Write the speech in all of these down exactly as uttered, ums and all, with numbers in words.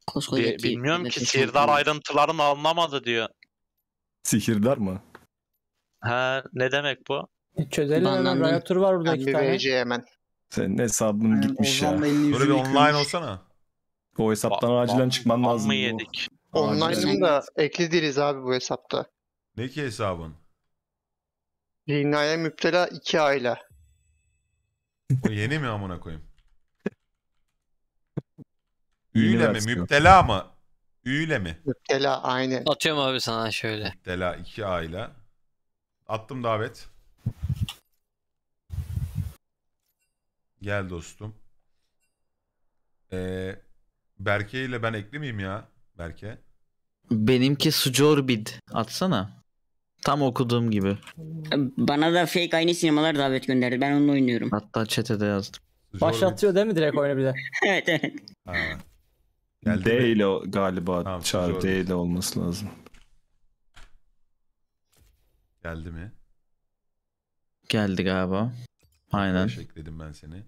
Koskoca Bi- T- bilmiyorum ki T V Sihirdar şampiyonu. ayrıntılarını anlamadı diyor. Sihirdar mı? Ha, ne demek bu? Çözelim hemen. Banlandın. Riotur var burada Ben iki bir tane. V C hemen. Senin hesabın Aynen, gitmiş ya. Ozan da elini Böyle yüzünü bir online yıkıyormuş. olsana. O hesaptan Ba- acilen ban- çıkman ban lazım. mı bu. yedik? Online'ım da ekli değiliz abi bu hesapta. Ne ki hesabın? Zinaya müptela iki aile. O yeni mi amına koyayım? Yeni Üyle mi? versiyon. Müptela mı? Üyle mi? Müptela aynen. Atıyorum abi sana şöyle. Müptela iki aile. Attım davet. Gel dostum. Ee, Berke ile ben ekli miyim ya? Berke. Benimki Sucorbid. Atsana. Tam okuduğum gibi. Bana da fake aynı sinemalar davet gönderdi. Ben onunla oynuyorum. Hatta chat'e de yazdım. Başlatıyor değil mi direkt oyunu bir de? Evet evet. Ha. Geldi D mi? ile o- galiba Tamam, çağrı doğru. D ile olması lazım. Geldi mi? Geldi galiba. Aynen. Arkadaş ekledim ben seni.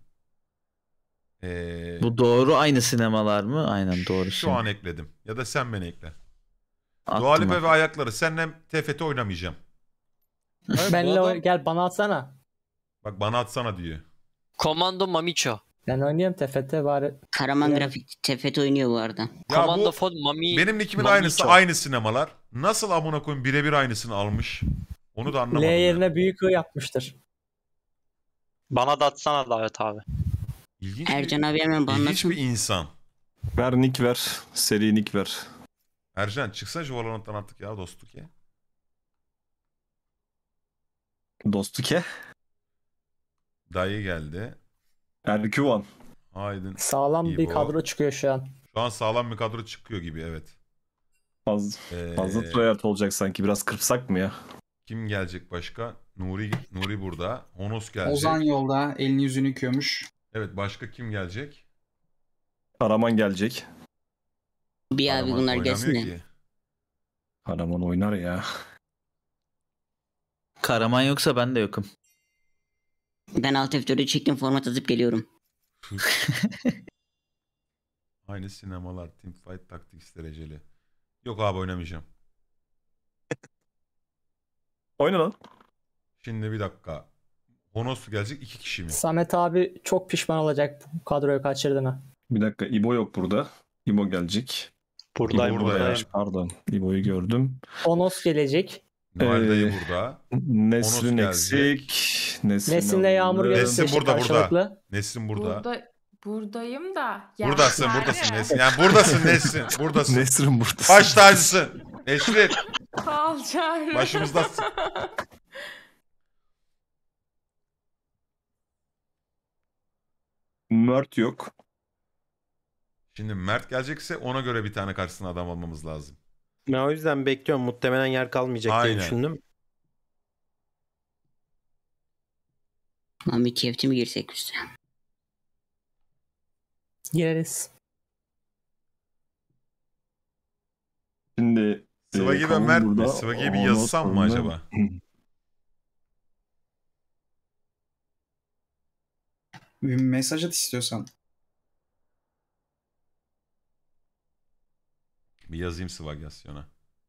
Ee, Bu doğru aynı sinemalar mı? Aynen doğru. Şu an ekledim. Ya da sen beni ekle. Attım Dua Lipa abi. ve ayakları. Seninle T F T oynamayacağım. Benle oyn- gel bana atsana. Bak bana atsana diyor. Komando Mamicho. Ben oynayayım T F T bari. Karaman Yani- grafik T F T oynuyor bu arada. Ya Komando bu Fod Mami. benim nickimin Mamicho. aynısı aynı sinemalar. Nasıl amına koyayım birebir aynısını almış? Onu da L anlamadım. ya. yerine büyük I yapmıştır. Bana da atsana davet abi. İlginç Ercan bir, abi hemen ilginç banlasın. bir insan. Ver nick ver. Seri nick ver. Ercan çıksana şu Valorant'tan artık ya dostluk ya. Dostuke. Dayı geldi. Erküvan. Aydın. Sağlam bir İbo. kadro çıkıyor şu an. Şu an sağlam bir kadro çıkıyor gibi evet. Faz, Ee, fazla tryhard olacak sanki. Biraz kırpsak mı ya? Kim gelecek başka? Nuri Nuri burada. Honos gelecek. Ozan yolda elini yüzünü yıkıyormuş. Evet başka kim gelecek? Karaman gelecek. Bir abi Araman bunlar oynamıyor gelsin de. ki. Karaman oynar ya. Karaman yoksa ben de yokum. Ben alt F dört'ü çektim format atıp geliyorum. Aynı sinemalar, Teamfight Tactics dereceli. Yok abi oynamayacağım. Oyna lan. Şimdi bir dakika. Honos gelecek iki kişi mi? Samet abi çok pişman olacak bu kadroyu kaçırdığına. Bir dakika. İbo yok burada. İbo gelecek. Buradayım burada ya. buradayım. Pardon. İbo'yu gördüm. Onos gelecek. Noel dayı Ee, burada. Nesrin Honos gelecek. eksik. Nesrin Nesin'le Yağmur alındı. gelecek. Nesin burada, burada. karşılıklı. Nesrin burada. Burada buradayım da. Yani Buradasın, yani- buradasın Nesrin. Yani buradasın Nesrin. Buradasın. Nesrin burada. Baş tacısın. Nesrin. Sağ ol Çağrı. Başımızdasın. Mert yok. Şimdi Mert gelecekse ona göre bir tane karşısına adam almamız lazım. Ben o yüzden bekliyorum. Muhtemelen yer kalmayacak Aynen. diye düşündüm. Mami T F T mi girsek üstüne? Gireriz. Şimdi Sıvagi e, ve Kavun Mert mi? burada. Sıvagi'yi bir Ondan yazsam mı sonra- acaba? Bir mesaj at istiyorsan. Bir yazayım Sıvagasyona'a.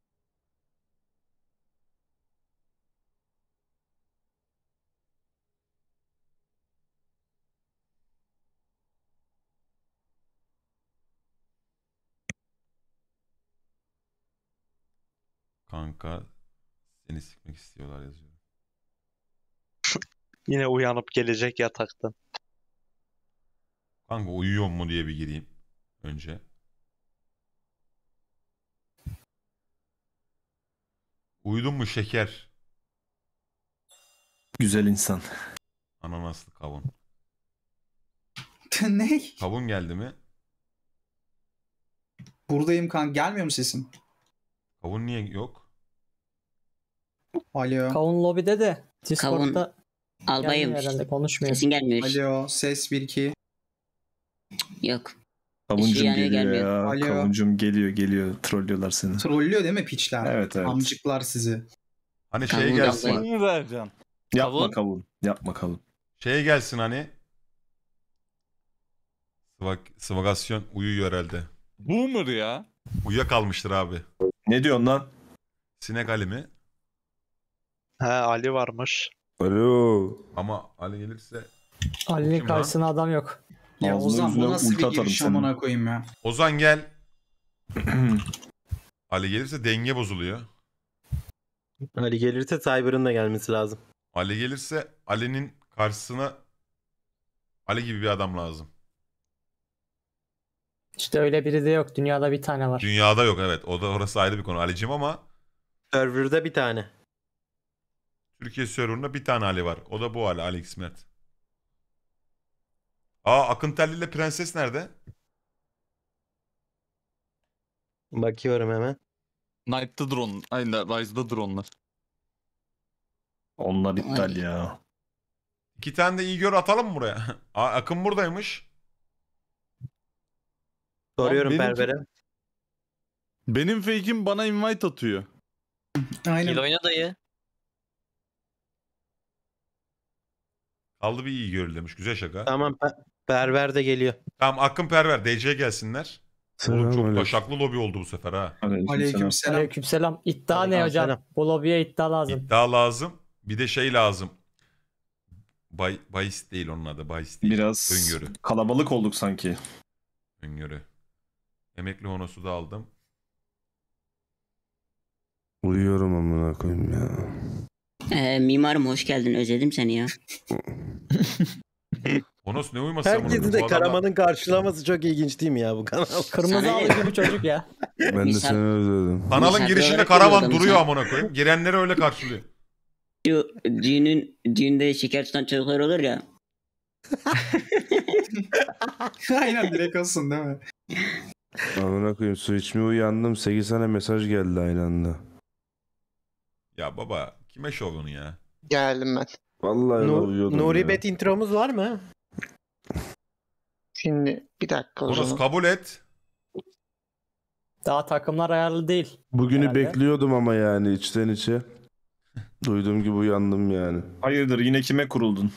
Kanka seni sikmek istiyorlar yazıyor. Yine uyanıp gelecek yataktan. Kanka uyuyor mu diye bir gireyim önce. Uyudun mu şeker? Güzel insan. Ananaslı kavun. Ne? Kavun geldi mi? Buradayım kanka. Gelmiyor mu sesim? Kavun niye yok? Alo. Kavun lobide de Discord'da Albayım. gelmiyor herhalde konuşmuyor. Sesin gelmiyor. Alo. Ses bir iki. Yok. Kavuncum Işığı yanıyor, geliyor gelmiyor. ya. Alo. Kavuncum geliyor geliyor. Trollüyorlar seni. Trollüyor değil mi piçler? Evet evet. Amcıklar sizi. Hani Kavun şey gelsin. albayım. Vereceğim. Yapma Kavun. kavun. Yapma kavun. Şey gelsin hani. Sıvak, sıvagasyon uyuyor herhalde. Boomer ya. Uyuyakalmıştır abi. Ne diyorsun lan? Sinek Ali mi? He Ali varmış. Alo. Ama Ali gelirse... Ali'nin Kim karşısına adam yok. Ya Ağzına Ozan yüzüne bu nasıl ulti bir atarım giriş senin. amına koyayım ya. Ozan gel. Ali gelirse denge bozuluyor. Ali gelirse Cyber'ın da gelmesi lazım. Ali gelirse Ali'nin karşısına Ali gibi bir adam lazım. İşte öyle biri de yok. Dünyada bir tane var. Dünyada yok, evet. O da orası ayrı bir konu. Ali'cim ama Server'da bir tane. Türkiye serverında bir tane Ali var. O da bu Ali. Ali İsmet. Aa, Akın Telli ile Prenses nerede? Bakıyorum hemen. Knight'ta drone. Aynen Rise'da drone'lar. Onlar iptal ya. İki tane de iyi gör atalım mı buraya? Aa, Akın buradaymış. Soruyorum benim- Perver'e. Benim fake'im bana invite atıyor. Aynen. Gel oyna dayı. Kaldı bir iyi gör demiş. Güzel şaka. Tamam Pe- Perver de geliyor. Tamam, Akın Perver. D C'ye gelsinler. Oğlum çok taşaklı lobi oldu bu sefer ha. Aleykümselam. Aleykümselam. İddia ne hocam? Aleykümselam. Bu lobiye iddia lazım. İddia lazım. Bir de şey lazım. Bay, bahis değil onun adı. Bahis değil. Biraz Öngörü. kalabalık olduk sanki. Öngörü. Emekli honosu da aldım. Uyuyorum amına koyayım ya. Ee, mimarım hoş geldin. Özledim seni ya. Honos ne uyuması amına Herkesi koyayım? de Bu adamla- Karaman'ın karşılaması çok ilginç değil mi ya bu kanal? Kırmızı Sana halı ne? gibi çocuk ya. Ben de Misal- seni özledim. Kanalın Misafir girişinde olarak karavan geliyordum duruyor sen. amına koyayım. Girenleri öyle karşılıyor. Şu düğünün, düğünde şeker tutan çocuklar olur ya. Aynen direkt olsun değil mi? Amına koyayım su içmeye uyandım. sekiz tane mesaj geldi aynı anda. Ya baba kime şovunu ya? Geldim ben. Vallahi Nu- uyuyordum Nuri ya. Bet intromuz var mı? Şimdi bir dakika o Honos zaman. kabul et. Daha takımlar ayarlı değil. Bugünü Herhalde. bekliyordum ama yani içten içe. Duyduğum gibi uyandım yani. Hayırdır yine kime kuruldun?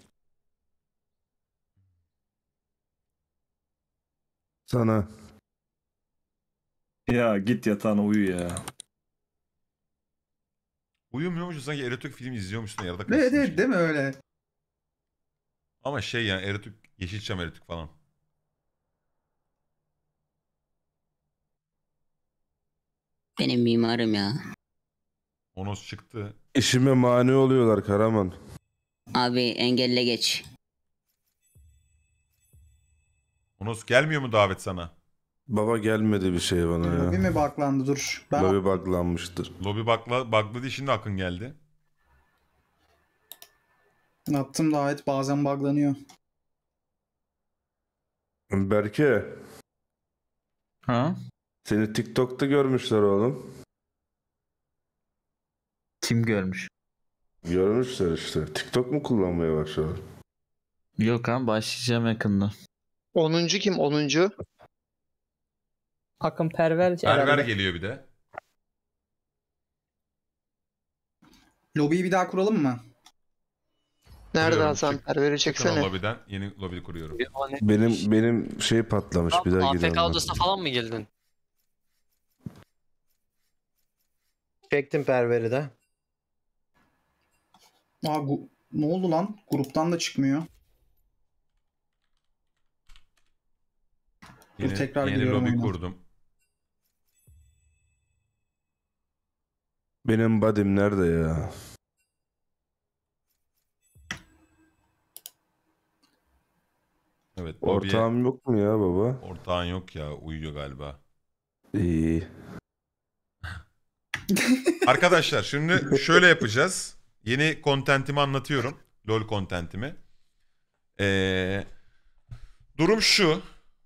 Sana. Ya git yatağına uyu ya. Uyumuyormuşsun sanki Erotik film izliyormuşsun yarıda Evet kalmışsın. evet değil mi öyle? Ama şey yani Erotik, Yeşilçam Erotik falan. Benim mimarım ya. Honos çıktı. İşime mani oluyorlar Karaman. Abi engelle geç. Honos gelmiyor mu davet sana? Baba gelmedi bir şey bana Lobi ya. mi baklandı dur. Ben Lobi buglanmıştır. Lobi bakla, bakladı şimdi Akın geldi. attım davet bazen buglanıyor. Berke. Ha? Seni TikTok'ta görmüşler oğlum. Kim görmüş? Görmüşler işte. TikTok mu kullanmaya başladın? Yok ha, başlayacağım yakında. onuncu kim? onuncu Akın Perver Perver herhalde. geliyor bir de. Lobiyi bir daha kuralım mı? Nerede Kuruyorum, Hasan? çık. Perver'i Çıkın o çeksene. lobiden yeni lobi kuruyorum. Benim benim şey patlamış bir daha A F girelim. K odasına falan mı geldin? Çektim Perver'i de. Aa, gu- ne oldu lan? Gruptan da çıkmıyor. Dur, Yeni, tekrar yeni giriyorum lobi oyuna. kurdum. Benim body'm nerede ya? Evet, lobiye- Ortağım yok mu ya baba? Ortağın yok ya, uyuyor galiba. İyi. Arkadaşlar şimdi şöyle yapacağız. Yeni kontentimi anlatıyorum. LoL kontentimi. Ee, durum şu.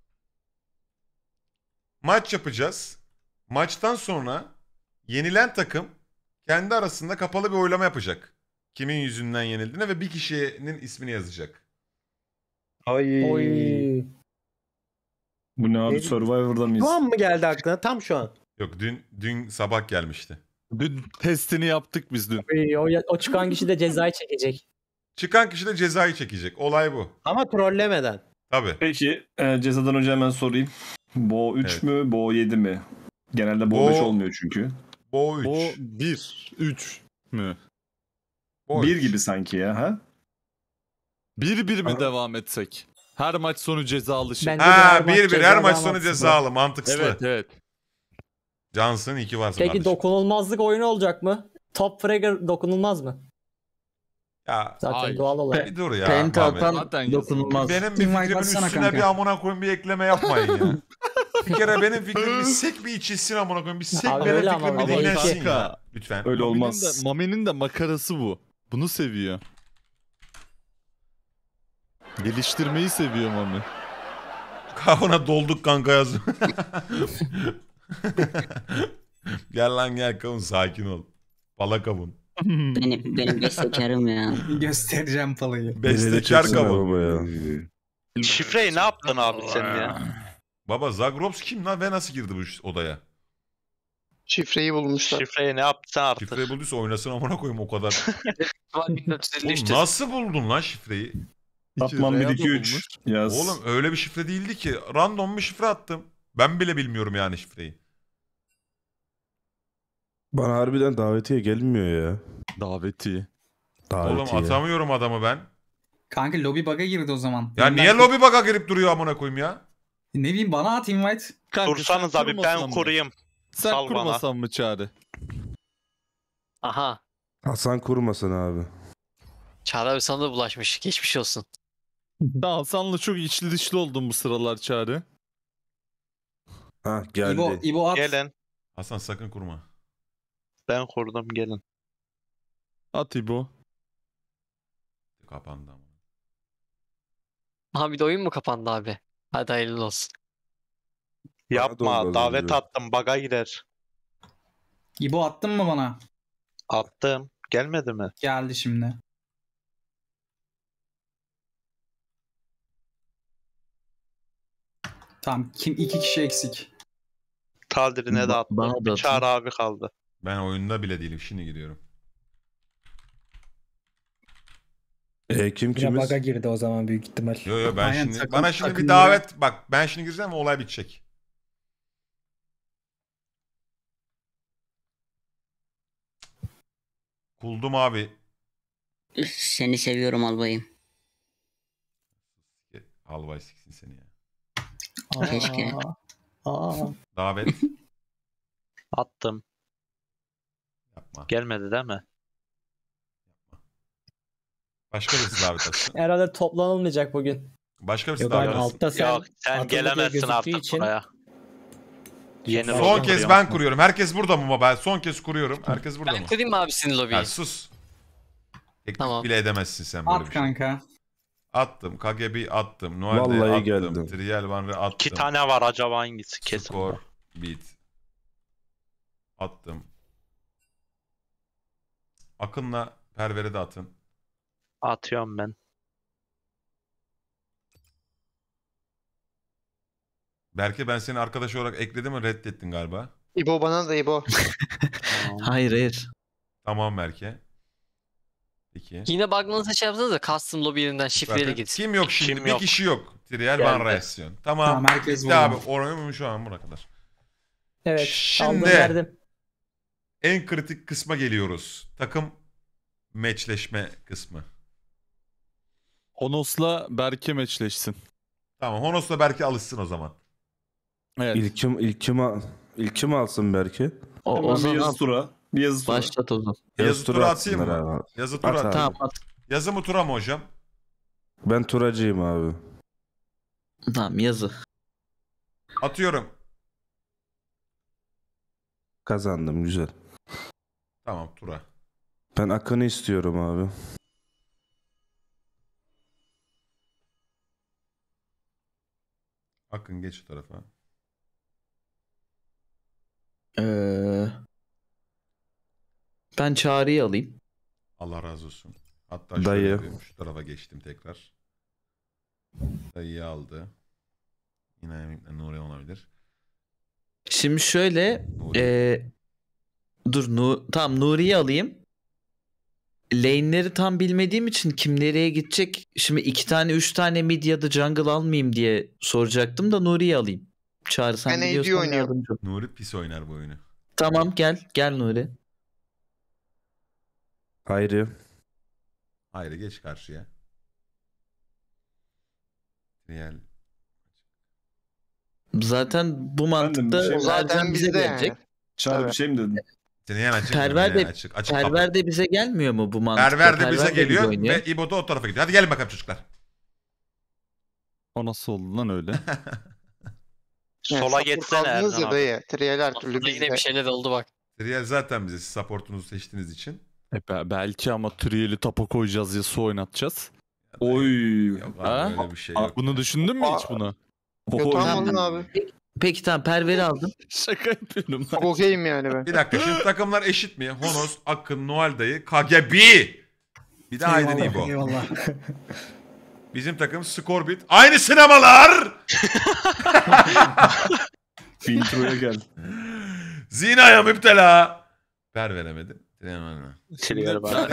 Maç yapacağız. Maçtan sonra yenilen takım kendi arasında kapalı bir oylama yapacak. Kimin yüzünden yenildiğine ve bir kişinin ismini yazacak. Ay. Oy. Bu ne abi Ne- Survivor'da mıyız? Şu an mı geldi aklına? Tam şu an. Yok dün dün sabah gelmişti. Dün testini yaptık biz dün. Oy, O, o çıkan kişi de cezayı çekecek. Çıkan kişi de cezayı çekecek. Olay bu. Ama trollemeden. Tabii. Peki e, cezadan önce hemen sorayım. Bo üç Evet. mü? Bo yedi mi? Genelde Bo Bo- beş olmuyor çünkü. Bo üç. O bir, üç mü? Bo bir üç. gibi sanki ya ha? bir bir mi Ama- devam etsek? Her maç sonu cezalı şey. Bence de her Ha maç bir bir her maç cezadan sonu atsın. cezalı mantıkslı. Evet evet. Johnson iki varsa Peki kardeşim. dokunulmazlık oyunu olacak mı? Top Fragger dokunulmaz mı? Ya Zaten Hayır. doğal olarak. bir dur ya. Penta Muhammed. atan Zaten dokunulmaz. Benim bir Invite fikrimin atsana üstüne kanka. bir amına koyayım bir ekleme yapmayın ya. Bir kere benim fikrimi bir sek bir içilsin amına koyayım. Bir sek Abi benim öyle ama fikrimi ama dinlensin kanka. ya. Lütfen. Öyle Mami'nin olmaz. de, Mami'nin de makarası bu. Bunu seviyor. Geliştirmeyi seviyor Mami. Kavuna dolduk kanka yaz. Gel lan gel kavun sakin ol. Pala kavun. Benim, benim bestekarım ya. Göstereceğim palayı. Bestekar Çeksene kavun. baba ya. Şifreyi ne yaptın abi sen ya? Baba Zagrops kim lan ve nasıl girdi bu odaya? Şifreyi bulmuşlar. Şifreyi ne yaptın artık? Şifreyi bulduysa oynasın amına koyayım o kadar. bin dört yüz elli Oğlum üçte. nasıl buldun lan şifreyi? Atman bir Real iki üç bulmuş. yaz. Oğlum öyle bir şifre değildi ki. Random bir şifre attım. Ben bile bilmiyorum yani şifreyi. Bana harbiden davetiye gelmiyor ya. Daveti. Davetiye. Oğlum atamıyorum adamı ben. Kanka lobby bug'a girdi o zaman. Ya Ben- niye lobi baka girip duruyor amına koyayım ya? Ne bileyim bana at invite. Kanka, Dursanız sen abi kurmasan ben mı? kurayım. Sen Sal bana. kurmasan mı Çağrı? Aha. Hasan kurmasın abi. Çağrı abi sana da bulaşmış. Geçmiş olsun. Daha Hasan'la çok içli dışlı oldun bu sıralar Çağrı. Ha geldi. İbo, İbo at. Gelin. Hasan sakın kurma. Ben kurdum gelin. At İbo. Kapandı ama. Aha bir de oyun mu kapandı abi? Hadi hayırlı olsun. Bana da Yapma olmaz davet önce. attım bug'a girer. İbo attın mı bana? Attım. Gelmedi mi? Geldi şimdi. Tamam kim iki kişi eksik. Taldirine de Ba- attım. bana da Bir atın. Çağrı abi kaldı. Ben oyunda bile değilim. Şimdi giriyorum. E kim Yine kimiz? bug'a girdi o zaman büyük ihtimal. Yo yo ben Aynen, şimdi takım- bana şimdi bir takımlara- davet bak ben şimdi gireceğim ve olay bitecek. Kuldum abi. Seni seviyorum albayım. Halvay siksin seni ya. Keşke. Aa. Davet. Attım. Yapma. Gelmedi değil mi? Başka birisi davet atsın. Herhalde toplanılmayacak bugün. Başka birisi Yok davet abi atsın. altta sen Yok sen atıldı diye gelemezsin gözüktüğü artık için- buraya. Yeni Son lobi Son kez kuruyorum. ben kuruyorum. Herkes burada mı baba? Son kez kuruyorum. Herkes burada Ben mı? kurayım mı abi senin lobiyi? Ya sus. Teklif Tamam. bile edemezsin sen böyle At bir şey. kanka. Attım. K G B attım. Noel'de Vallahi attım. geldim. Trial Vanre attım. İki tane var acaba hangisi kesin. Skor. Beat. Attım. Akın'la Perver'e de atın. Atıyorum ben. Berke ben seni arkadaş olarak ekledim mi reddettin galiba. İbo bana da İbo. Hayır hayır. Tamam Berke. Peki. Yine bug'lanırsa şey yapsanız da custom lobby yerinden şifreyle Zaten gitsin. kim yok şimdi? Kim bir yok. kişi yok. Trial Geldi. Van Reaction. Tamam. Tamam herkes Bitti abi. buldu. Oyunu şu an buna kadar. Evet. Şimdi- Aldım verdim. En kritik kısma geliyoruz. Takım meçleşme kısmı. Honos'la Berke meçleşsin. Tamam. Honos'la Berke alışsın o zaman. Evet. İlkim, ilkim, al- ilkim alsın belki. O, Tamam, o bir zaman yazı tura. Bir yazı tura. başlat o zaman. Yazı tura atayım mı? atsınlar abi. Yazı tura At at. abi. Tamam at. Yazı mı tura mı hocam? Ben turacıyım abi. Tamam yazı. Atıyorum. Kazandım güzel. Tamam tura. Ben Akın'ı istiyorum abi. Akın geç şu tarafa. Ee, ben Çağrı'yı alayım. Allah razı olsun. Hatta şöyle Dayı. yapayım. Şu tarafa geçtim tekrar. Dayıyı aldı. Yine Nuri olabilir. Şimdi şöyle Nuri. ee, dur nu tamam Nuri'yi alayım. Lane'leri tam bilmediğim için kim nereye gidecek? Şimdi iki tane üç tane mid ya da jungle almayayım diye soracaktım da Nuri'yi alayım. Çağrı sen Ben A D biliyorsan oynuyorum. yardımcı ol. Nuri pis oynar bu oyunu. Tamam gel. Gel Nuri. Hayri. Hayır geç karşıya. Real. Zaten bu mantıkta şey- O zaten Ercan bize bizde gelecek. yani. Çağrı bir Tabii. şey mi dedin? Trial açık. Perver Trial de- açık. Açık kapı. Perver de bize gelmiyor mu bu mantıkta? Perver de bize Perver de geliyor oynuyor. ve İbo da o tarafa gidiyor. Hadi gelin bakalım çocuklar. O nasıl oldu lan öyle? Yani Sola support geçsene aldınız Ercan ya abi. dayı. Trial her türlü Aslında yine bizde. bir şeyler oldu bak. Trial zaten bize siz supportunuzu seçtiğiniz için. E be- belki ama Triel'i tapa koyacağız ya su oynatacağız. Oy. Yok abi, Ha? öyle bir şey yok. Bunu düşündün mü hiç bunu? Yo, Oy. tamam alın abi. Peki tamam Perver'i aldım. Şaka yapıyorum Çok lan. okeyim yani ben. Bir dakika şimdi takımlar eşit mi? Honos, Akın, Noel dayı, K G B. Bir de Aydın İbo. Eyvallah. Bizim takım Scorbit. Aynı sinemalar. Introya gel. Zinaya müptela. Ver veremedim. Trial. Trial var.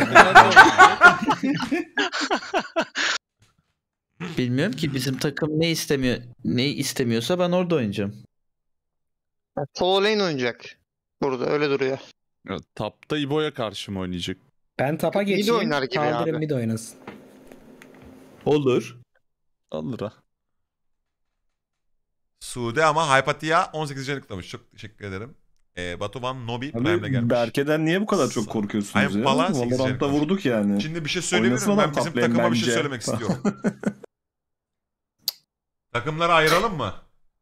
Bilmiyorum ki bizim takım ne istemiyor, ne istemiyorsa ben orada oynayacağım. Solo lane oynayacak. Burada öyle duruyor. Ya, Tapta İbo'ya karşı mı oynayacak? Ben tapa Mid geçeyim. oynar gibi Kaldırın abi. mid oynasın. Olur. Alır ha. Sude ama Hypatia on sekiz tıklamış. Çok teşekkür ederim. Ee, Batuhan Nobi Prime'le Abi gelmiş. Berke'den niye bu kadar çok korkuyorsunuz Ayıp ya? falan, sekiz Valorant'ta yanık vurduk yani. Şimdi bir şey söyleyebilir Oynasın miyim? Ben adam bizim top lane takıma bir şey bence. söylemek istiyorum. Takımları ayıralım mı?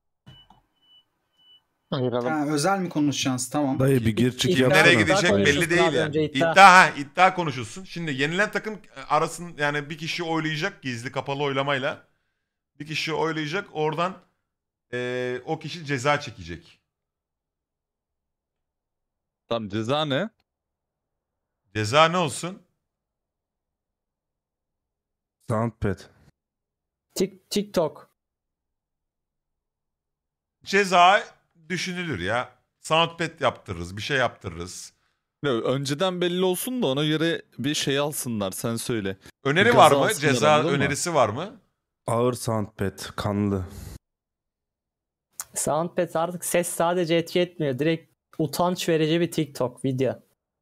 Ayıralım. Ha, özel mi konuşacaksınız? Tamam. Dayı bir gir çık Kim yapsana. Nereye gidecek Zaten belli konuşulsun değil abi, yani. önce İddia. iddia. ha iddia konuşulsun. Şimdi yenilen takım arasın yani bir kişi oylayacak gizli kapalı oylamayla. Bir kişi oylayacak oradan eee, o kişi ceza çekecek. Tamam ceza ne? Ceza ne olsun? Soundpad. Tik TikTok. Ceza düşünülür ya. Soundpad yaptırırız, bir şey yaptırırız. Ya, önceden belli olsun da ona göre bir şey alsınlar sen söyle. Öneri Gazı var mı? alsınlar, Ceza anladın mı? önerisi var mı? Ağır soundpad. Kanlı. Soundpad artık ses sadece etki etmiyor. Direkt utanç verici bir TikTok video.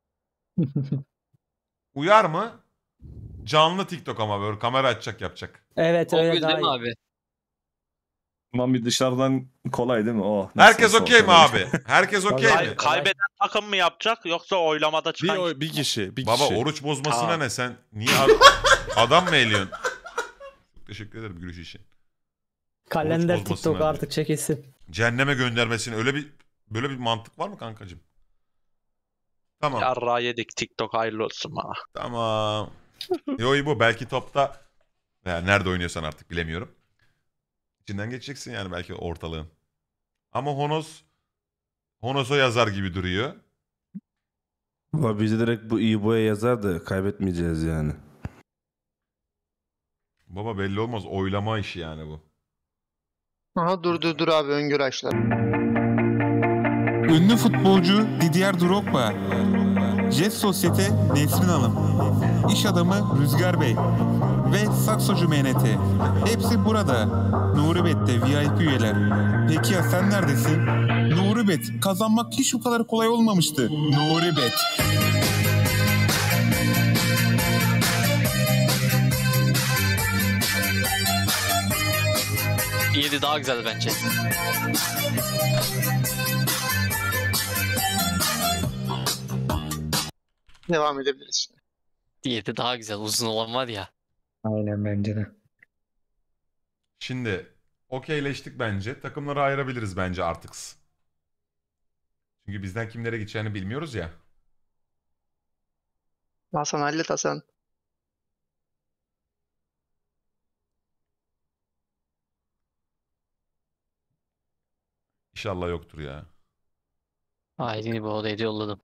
Uyar mı? Canlı TikTok ama böyle kamera açacak yapacak. Evet O öyle değil daha mi iyi. abi? Aman bir dışarıdan kolay değil mi? Oh, Herkes nasıl okey mi ortada? abi? Herkes okey Tabii. mi? Kay- kaybeden takım mı yapacak yoksa oylamada Bir, çıkan o- bir kişi. Bir Baba kişi. oruç bozmasına Tamam. ne sen? Niye ad- adam mı eğliyorsun? Çok teşekkür ederim gülüş için. Kalender bozmasın TikTok abi. artık çekilsin. Cehenneme göndermesini öyle bir böyle bir mantık var mı kankacığım? Tamam. yarra yedik TikTok hayırlı olsun bana. Tamam. Yo bu belki topta yani nerede oynuyorsan artık bilemiyorum. İçinden geçeceksin yani belki ortalığın. Ama Honos Honos'a yazar gibi duruyor. Valla bizi direkt bu İbo'ya yazar da kaybetmeyeceğiz yani. Baba belli olmaz oylama işi yani bu. Aha dur dur dur abi öngörü açlar. Ünlü futbolcu Didier Drogba, Jet Sosyete Nesrin Hanım, İş adamı Rüzgar Bey ve Saksocu M N T. Hepsi burada. Nuri Bet'te V I P üyeler. Peki ya sen neredesin? Nuri Bet, kazanmak hiç bu kadar kolay olmamıştı. Nuri Bet. yedi daha güzel bence. Devam edebiliriz şimdi. yedi daha güzel. Uzun olan var ya. Aynen bence de. Şimdi okeyleştik bence. Takımları ayırabiliriz bence artık. Çünkü bizden kimlere gideceğini bilmiyoruz ya. Hasan hallet Hasan. İnşallah yoktur ya. Aydın'ı bu odaya yolladım.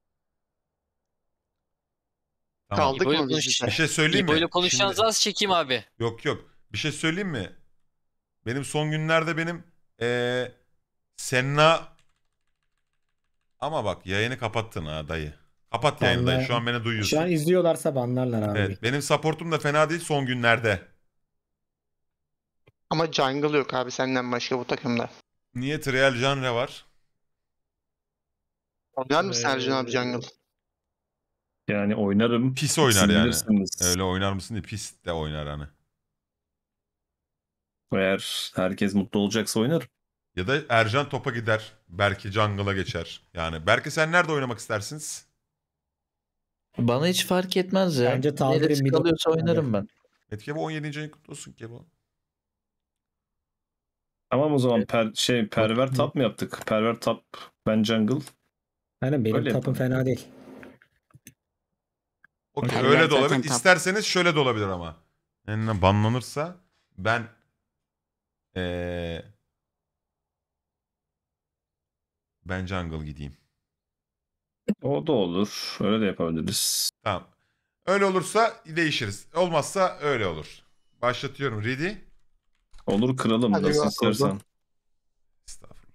Tamam. Kaldık İbo'yla mı biz konuş- de? Bir şey söyleyeyim mi? İbo'yla konuşacağınız Şimdi- az çekeyim abi. Yok yok. Bir şey söyleyeyim mi? Benim son günlerde benim eee Senna ama bak yayını kapattın ha dayı. Kapat yayını dayı. Şu an beni duyuyorsun. Şu an izliyorlarsa banlarlar abi. Evet, benim supportum da fena değil son günlerde. Ama jungle yok abi senden başka bu takımda. Niye trial genre var? Oynar mısın Ercan abi jungle? Yani oynarım. Pis oynar Siz yani. bilirsiniz. Öyle oynar mısın diye pis de oynar hani. Eğer herkes mutlu olacaksa oynarım. Ya da Ercan topa gider. Berke jungle'a geçer. Yani Berke sen nerede oynamak istersiniz? Bana hiç fark etmez ya. Bence Taldir'in Neresi mid- kalıyorsa oynarım ben. Evet Kebo on yedinci ayın kutlu olsun Kebo. Tamam o zaman per, şey perver tap mı yaptık? Perver tap, ben jungle. Aynen benim Öyle tapım fena değil. Okey Perver öyle de zaten olabilir. tap. İsterseniz şöyle de olabilir ama. Yani banlanırsa ben ee, ben jungle gideyim. O da olur. Öyle de yapabiliriz. Tamam. Öyle olursa değişiriz. Olmazsa öyle olur. Başlatıyorum. Ready? Olur kralım Hadi nasıl bakalım. istersen. Estağfurullah.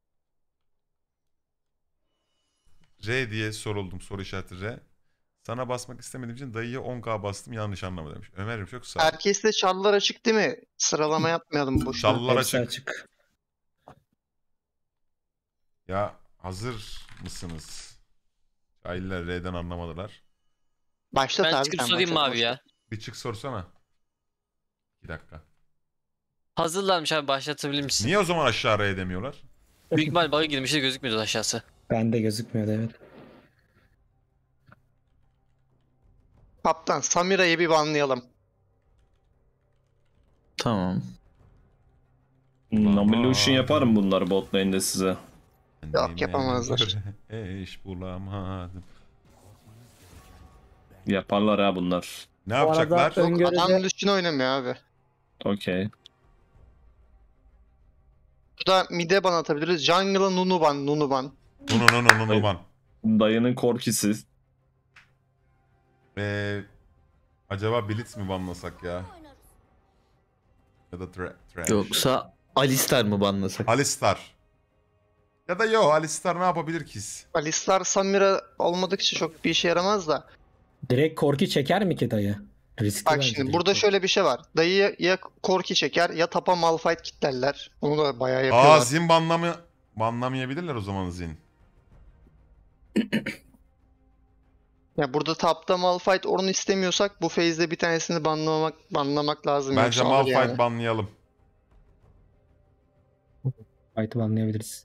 R diye soruldum. Soru işareti R. Sana basmak istemediğim için dayıya on K bastım. Yanlış anlama demiş. Ömer'im çok sağ ol. Herkeste çarlar açık değil mi? Sıralama yapmayalım boşuna. Çallar Hepsi açık. açık. Ya hazır mısınız? Cahiller R'den anlamadılar. Başlat Ben abi. çıkıp sen sorayım mı başlat, abi ya? Bir çık sorsana. İki dakika. Hazırlanmış abi, başlatabilir misin? Niye o zaman aşağı R demiyorlar? Büyük ihtimal bug'a girmişti, gözükmüyordu aşağısı. Bende gözükmüyordu evet. Kaptan Samira'yı bir banlayalım. Tamam. Nomination yaparım bunları bot lane'de size. Yok, yapamazlar. Eş bulamadım. Yaparlar ha bunlar. Ne Bu arada yapacaklar? öngörüde Adam üstüne oynamıyor abi. Okey. Burada mid'e ban atabiliriz. Jungle'a Nunu ban, Nunu ban. Nunu nunu nunu ban. Dayının korkisi. Ee, acaba Blitz mi banlasak ya? Ya da tra Trash. Yoksa Alistar mı banlasak? Alistar. Ya da yo Alistar ne yapabilir ki? Alistar Samira olmadıkça çok bir işe yaramaz da. direkt korki çeker mi ki dayı? Riskli Bak bence şimdi direkt burada korki. şöyle bir şey var. Dayı ya Korki çeker ya tapa Malphite kitlerler. Onu da bayağı yapıyorlar. Aa Zin banlamı banlamayabilirler o zaman Zin. Ya burada tapta Malphite onu istemiyorsak bu phase'de bir tanesini banlamak banlamak lazım. Bence yoksa alır Malphite yani. banlayalım. Fight'ı anlayabiliriz.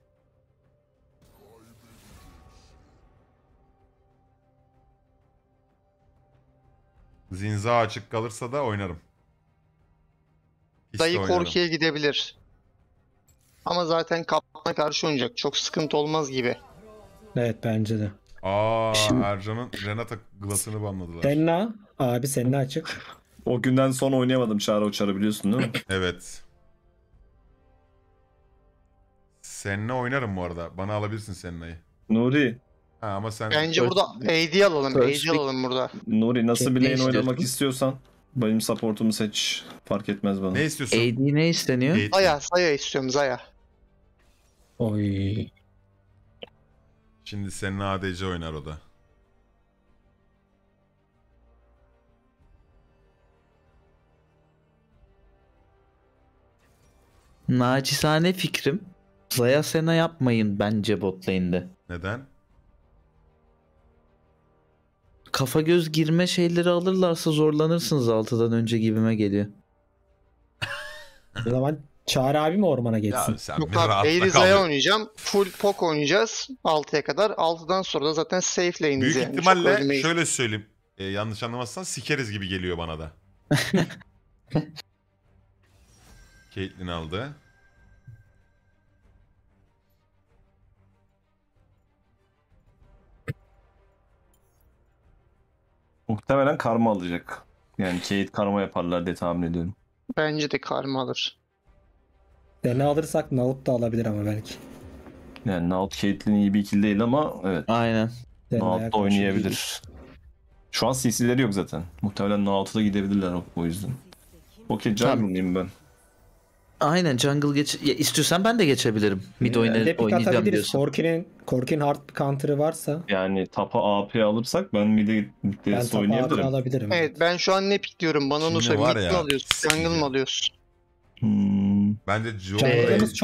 Zinza açık kalırsa da oynarım. Pis de Dayı oynarım. Korki'ye gidebilir. Ama zaten kaptana karşı oynayacak. Çok sıkıntı olmaz gibi. Evet bence de. Aa Şimdi- Ercan'ın Renata Glass'ını banladılar. Senna abi Senna açık. O günden sonra oynayamadım Çağrı Uçar'ı biliyorsun değil mi? Evet. Seninle oynarım bu arada. Bana alabilirsin Senna'yı. Nuri. Ha ama sen... Bence First- burada A D alalım. First A D alalım burada. Nuri nasıl Ne bir lane istiyorsun? oynamak istiyorsan benim supportumu seç. Fark etmez bana. Ne istiyorsun? A D ne isteniyor? Caitlyn. Zaya, Zaya istiyorum Zaya. Oy. Şimdi seninle A D C oynar o da. Nacizane fikrim. Zaya Sena yapmayın bence bot lane'de. Neden? Kafa göz girme şeyleri alırlarsa zorlanırsınız altıdan önce gibime geliyor. O zaman Çağrı abi mi ormana Ya geçsin? sen Yok bir abi rahatla Airi kal. Zaya oynayacağım. Full pok oynayacağız altıya kadar. altıdan sonra da zaten safe lane'iz Büyük yani. Çok ihtimalle ölmeyiz. şöyle söyleyeyim. Ee, yanlış anlamazsan sikeriz gibi geliyor bana da. Caitlyn aldı. Muhtemelen karma alacak. Yani Kate karma yaparlar diye tahmin ediyorum. Bence de karma alır. Senna alırsak Naut da alabilir ama belki. Yani Naut Caitlyn iyi bir ikili değil ama evet. Aynen. Senna'ya Naut da karşı oynayabilir. Şu an C C'leri yok zaten. Muhtemelen Naut'a da gidebilirler o, o yüzden. Okey jungle'layım ben. Aynen jungle geç... Ya istiyorsan ben de geçebilirim. Mid Bir oyna... de pik oynayacağım atabiliriz. diyorsan. Korki'nin Korki'nin hard bir counter'ı varsa Yani tapa A P alırsak ben mid'e ben mid'e topu E, oynayabilirim. alabilirim. Evet ben şu an ne pikliyorum? Bana onu Şimdi söyle. var Mid ya, mi alıyorsun? Jungle mı alıyorsun? Hmm. Bence Joe Jungle'ımız çok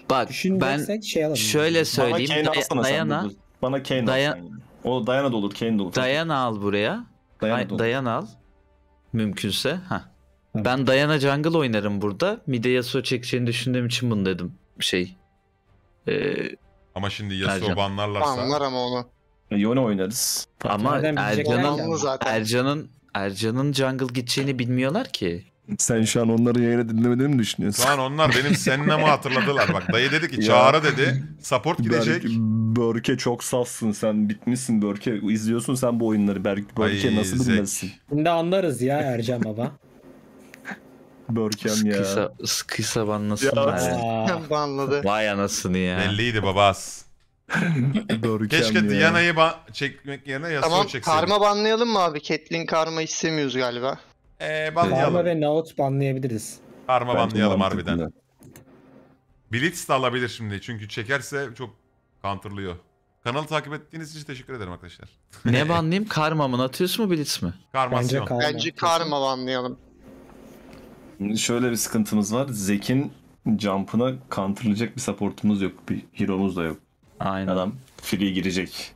Bak ben Düşüneceksek şey alalım. şöyle Bana söyleyeyim. Kane Day- alsana sen. Dayana, Dur, dur. Bana Kane Daya- al sen. yani. O Dayana da olur, Kane de olur. Dayana al buraya. Dayana Ay, da olur. Dayana al. Mümkünse. Heh. Ben Dayana jungle oynarım burada. Mid'e Yasuo çekeceğini düşündüğüm için bunu dedim. Şey. Ee, Ama şimdi Yasuo Ercan. banlarlarsa. Anlar ama onu. E, Yone oynarız. ama Nereden bilecekler Ercan'ın ki? Anlı zaten. Ercan'ın Ercan'ın jungle gideceğini bilmiyorlar ki. Sen şu an onların yayını dinlemediğini mi düşünüyorsun? Şu an onlar benim seninle mi hatırladılar? Bak dayı dedi ki Ya. Çağrı dedi. Support gidecek. Berke, Berke çok safsın sen, bitmişsin Berke. İzliyorsun sen bu oyunları. Berke, Berke Ay, nasıl Zek. bilmezsin? Şimdi anlarız ya Ercan baba. Berkem ya. Sıkıysa, sıkıysa banlasınlar ya. Aa, Bu anladı. Vay anasını ya. Belliydi babas. Berkem Keşke ya. Diana'yı ba- çekmek yerine Yasuo Tamam çekseydik. karma banlayalım mı abi? Caitlyn karma istemiyoruz galiba. Eee Karma banlayalım. ve Naut banlayabiliriz. Karma Bence banlayalım mantıklı. harbiden. Blitz de alabilir şimdi çünkü çekerse çok counterlıyor. Kanalı takip ettiğiniz için teşekkür ederim arkadaşlar. Ne banlayayım? Karma mı? Nautilus mu? Blitz mi? Bence Karmasyon. karma. Bence karma banlayalım. Şimdi şöyle bir sıkıntımız var. Zek'in jump'ına counterlayacak bir supportumuz yok. Bir hero'muz da yok. Aynen. Adam free girecek.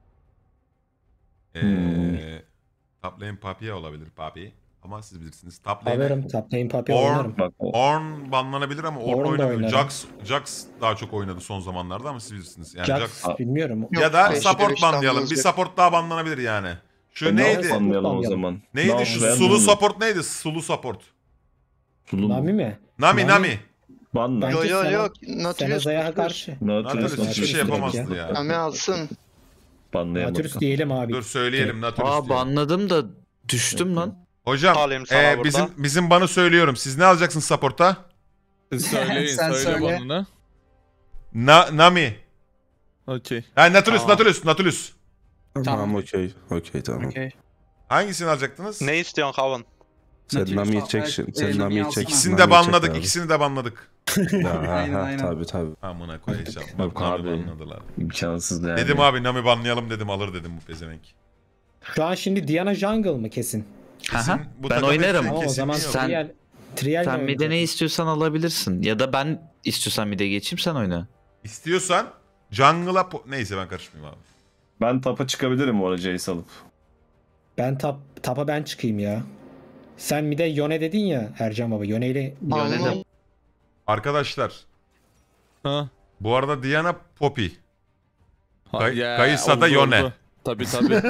Eee Hmm. Top lane Papia olabilir Papi. Ama siz bilirsiniz. Top lane Alırım. Top lane Papi Orn. oynarım. Bak o. Orn banlanabilir ama Orn, Orn da oynamıyor. oynarım. Jax, Jax daha çok oynadı son zamanlarda ama siz bilirsiniz. Yani Jax. Jax bilmiyorum. Yok, Ya da beşte support beş banlayalım. damlamız Bir yok. support daha banlanabilir yani. Şu E, neydi? Naut banlayalım o Banlayalım. zaman. Neydi Naut şu beğendin sulu mi? support neydi? Sulu support. Sulu mu? Nami mi? Nami Nami. Nami. Banla. Bence Yo yo Sena- yo. Nautilus. Senaza'ya karşı. Nautilus Nautilus hiçbir Nautilus şey direkt yapamazdı ya. Nami alsın. Banlayamadık. Nautilus diyelim abi. Dur söyleyelim Nautilus Aa diye. banladım da düştüm lan. Alayım Hocam sana e, burada. bizim bizim banı söylüyorum. Siz ne alacaksınız support'a? Söyleyin Sen söyle, söyle. bana. Na, Nami. Okey. Ha Nautilus Tamam. Nautilus Nautilus. Tamam okey. Okey tamam. Okey. Hangisini alacaktınız? Ne istiyorsun Kavan? Sen Nautilus Nami'yi al- çek evet, şimdi. e, Sen Nami'yi Nami'yi alsana. çek. İkisini Nami'yi de çek banladık. abi. İkisini de banladık. Ya, ha, Aynen, ha, aynen. tabii tabii. Amına koyacağım. Yok Nami abi. banladılar. İmkansız yani. Dedim abi Nami banlayalım dedim alır dedim bu pezevenk. Şu an şimdi Diana Jungle mı kesin? Aha, bu ben takım oynarım. hepsi Ama o kesin zaman yok. Sen- Trial, Trial Sen mi mid'e ne oynayacak? istiyorsan alabilirsin. Ya da ben istiyorsan mid'e geçeyim sen oyna. İstiyorsan jungle'a po- neyse ben karışmayayım abi. Ben tapa çıkabilirim bu arada Jace alıp. Ben tap, tapa ben çıkayım ya. Sen bir de Yone dedin ya Ercan baba. Yone ile Banla. Arkadaşlar Ha. bu arada Diana Poppy. Ha, Kay- ya, Kayısa da oldu, Yone. oldu. Tabii tabii.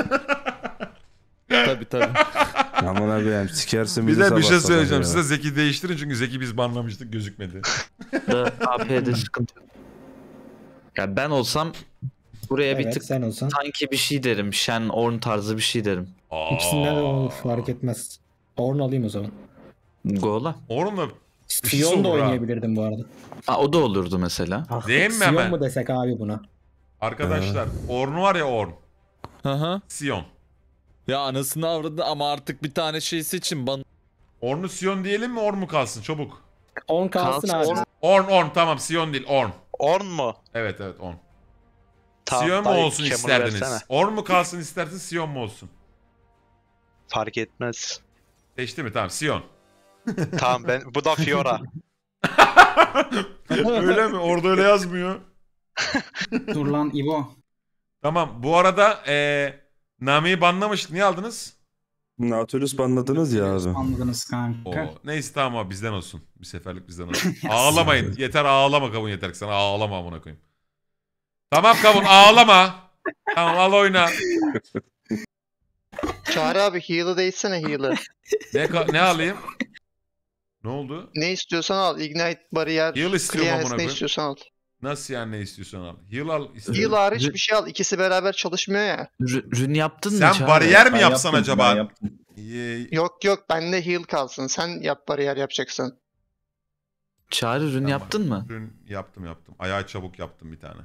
tabii tabii. Aman abi yani sikersin Bir bizi de bir sabah şey sabah söyleyeceğim ya. size Zeki değiştirin çünkü Zeki biz banlamıştık gözükmedi. Da A P'de sıkıntı yok. Ya ben olsam buraya bir evet, tık sen olsan. sanki bir şey derim. Shen, Ornn tarzı bir şey derim. İkisinden de Aa. olur fark etmez. Orn alayım o zaman. Go'la. Orun'la Sion da olur ha. oynayabilirdim bu arada. Aa, o da olurdu mesela. Ah, Değil mi Sion hemen? mu desek abi buna? arkadaşlar Orn var ya Orn. Aha. Sion. Ya anasını avradı ama artık bir tane şey seçin. Ban Orn'u Sion diyelim mi Orn mu kalsın çabuk. Orn kalsın, Kalsın. abi. Orn Orn tamam Sion değil Orn. Orn mu? Evet evet Orn. Tamam, Sion mu dayı, olsun Kemal'i isterdiniz? versene. Orn mu kalsın istersin Sion mu olsun? Fark etmez. Seçti mi? Tamam Sion. Tamam ben bu da Fiora. Öyle mi? Orada öyle yazmıyor. Dur lan İbo. Tamam bu arada eee Nami'yi banlamıştık. Niye aldınız? Nautilus banladınız ya abi. Anladınız kanka. Oo, neyse tamam abi bizden olsun. Bir seferlik bizden olsun. Ağlamayın. Yeter ağlama kavun yeter ki sana ağlama amına koyayım. Tamam kavun ağlama. Tamam al oyna. Çağrı abi heal'ı değişsene heal'ı. Ne, ka- ne alayım? Ne oldu? Ne istiyorsan al. Ignite, bariyer, Heal istiyorum clearance amına ne koyayım. istiyorsan al. Nasıl yani ne istiyorsan al? Heal al istiyorum. Heal hariç bir şey al. İkisi beraber çalışmıyor ya. R- Rün yaptın mı? Sen Çağrı? bariyer mi Ben yapsan yaptım, acaba? ben yaptım. Ee, Yok yok bende heal kalsın. Sen yap bariyer yapacaksın. Çağrı rün Tamam. yaptın mı? Ürün yaptım yaptım. Ayağı çabuk yaptım bir tane.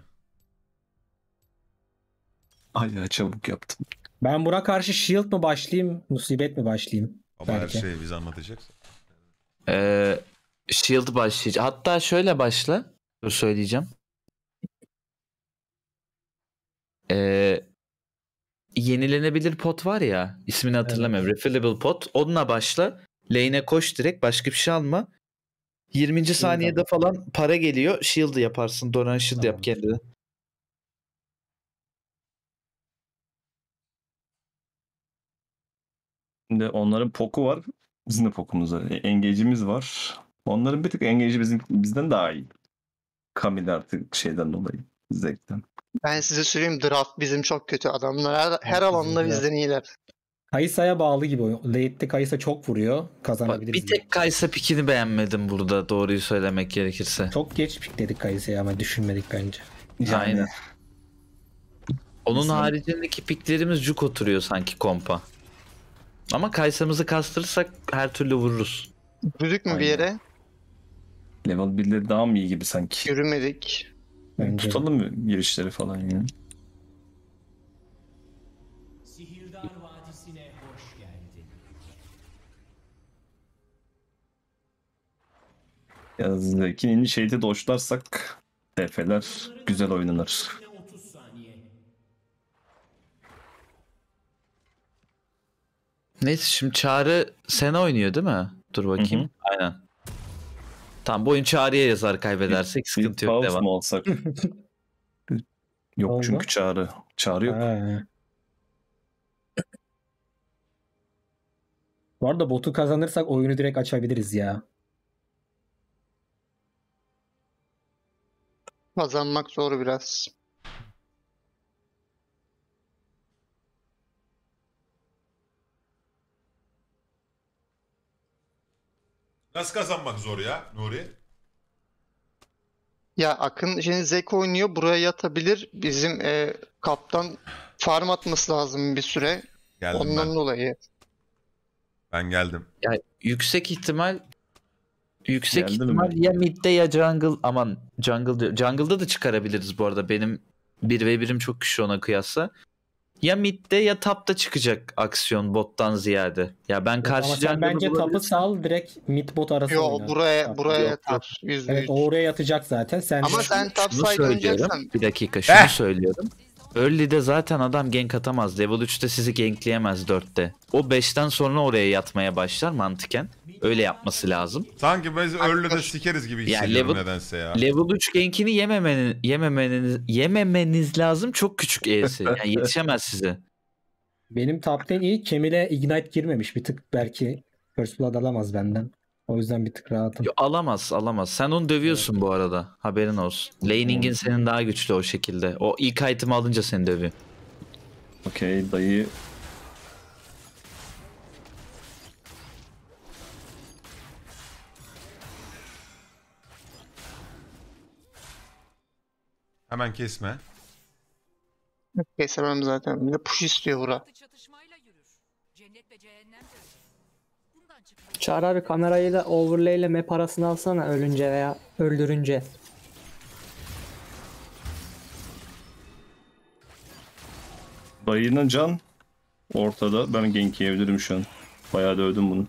Ay ya çabuk yaptım. Ben buna karşı shield mı başlayayım, musibet mi başlayayım? Ama her Belki. şeyi biz anlatacağız. Ee, Shield başlayacak. Hatta şöyle başla. Dur söyleyeceğim. Ee, yenilenebilir pot var ya. İsmini hatırlamıyorum. Refillable pot. Onunla başla. Lane'e koş direkt. Başka bir şey alma. yirminci saniyede falan para geliyor. Shield yaparsın. Doran shield yap Tamam. kendine. Şimdi onların poku var. Bizim de pokumuz var. E, Engage'imiz var. Onların bir tık engage'i bizim, bizden daha iyi. Kami'de artık şeyden dolayı. Zevkten. Ben size söyleyeyim, draft bizim çok kötü. Adamlar her, her alanda bizim bizden iyiler. Kayısa'ya bağlı gibi. o. Late'de Kayısa çok vuruyor. Bak, Kazanabiliriz. bir gibi. tek Kaysa pikini beğenmedim burada, doğruyu söylemek gerekirse. Çok geç pikledik Kayısa'yı ama düşünmedik bence. Yani Aynen. Onun Bizim- haricindeki piklerimiz cuk oturuyor sanki kompa. Ama Kaysa'mızı kastırırsak her türlü vururuz. Yürüdük mü bir Aynen. yere? level birleri daha mı iyi gibi sanki? Yürümedik. Bence de. Tutalım mı girişleri falan ya? Ya Zeki'nin şeyde doşlarsak T F'ler güzel oynanır. Neyse, şimdi Çağrı Sena oynuyor değil mi? Dur bakayım. Hı hı. Aynen. Tamam, bu oyun Çağrı'ya yazar, kaybedersek Bir sıkıntı yok, pause devam. mu alsak? Yok Oldu. çünkü çağrı. Çağrı yok. Ha. Bu arada botu kazanırsak oyunu direkt açabiliriz ya. Kazanmak zor biraz. Nasıl kazanmak zor ya Nuri? Ya Akın şimdi Zek oynuyor. Buraya yatabilir. Bizim e, kaptan farm atması lazım bir süre. Geldim Ondan ben. dolayı. Ben geldim. Ya yüksek ihtimal yüksek Geldi mi? ihtimal ya midde ya jungle, aman jungle diyor. Jungle'da da çıkarabiliriz bu arada. Benim bir ve birim çok güçlü ona kıyasla. Ya midde ya tapta çıkacak aksiyon bottan ziyade. Ya ben karşı Ama sen jungle'ı bence tapı bulabilirsem- sal, direkt mid bot arası Yo oyna. buraya Tap. buraya Yok, yatar. Yüzde Evet, yüz. o oraya yatacak zaten. Sen Ama de- sen top Şunu side söylüyorum. oynayacaksan Bir dakika şunu Eh! söylüyorum. Early'de zaten adam gank atamaz. Level üçte sizi gankleyemez dörtte. O beşten sonra oraya yatmaya başlar mantıken. Öyle yapması lazım. Sanki biz early'de sikeriz gibi Ya hissediyorum level- nedense ya. Level üç gankini yememeniz, yememeniz, yememeniz lazım. Çok küçük E'si. Yani yetişemez size. Benim top lane iyi. Kemil'e Ignite girmemiş. Bir tık belki First Blood alamaz benden. O yüzden bir tık rahatım. Yo, alamaz alamaz. Sen onu dövüyorsun bu arada. Haberin olsun. Laning'in senin daha güçlü o şekilde. O ilk item'ı alınca seni dövüyor. Okey dayı. Hemen kesme. kesemem zaten. Bir de push istiyor bura. Çağrı abi, kamerayı da overlay ile map arasına alsana ölünce veya öldürünce. Dayının can ortada. Ben gank yiyebilirim şu an. Bayağı dövdüm bunu.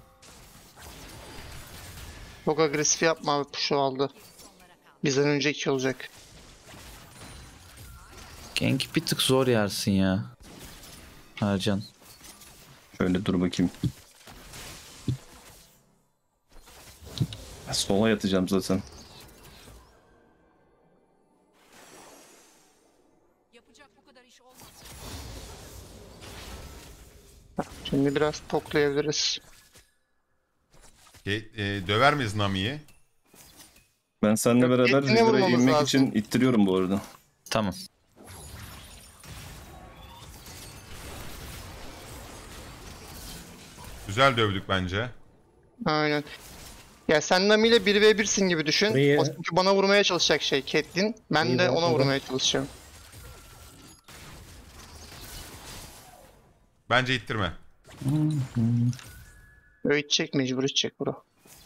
Çok agresif yapma abi, push'u aldı. Bizden önceki olacak. Gank bir tık zor yersin ya. Ercan. Şöyle dur bakayım. Sola yatacağım zaten. Şimdi biraz poklayabiliriz. Okey, e, döver miyiz Nami'yi? Ben seninle Yok, beraber etine River'a vurmamız inmek lazım. için ittiriyorum bu arada. Tamam. Güzel dövdük bence. Aynen. Ya sen Nami ile bir ve birsin gibi düşün. Burayı- O çünkü bana vurmaya çalışacak şey Caitlyn. Ben İyi de bak, ona o da- vurmaya çalışacağım. Bence ittirme. Böyle içecek, mecbur içecek bura.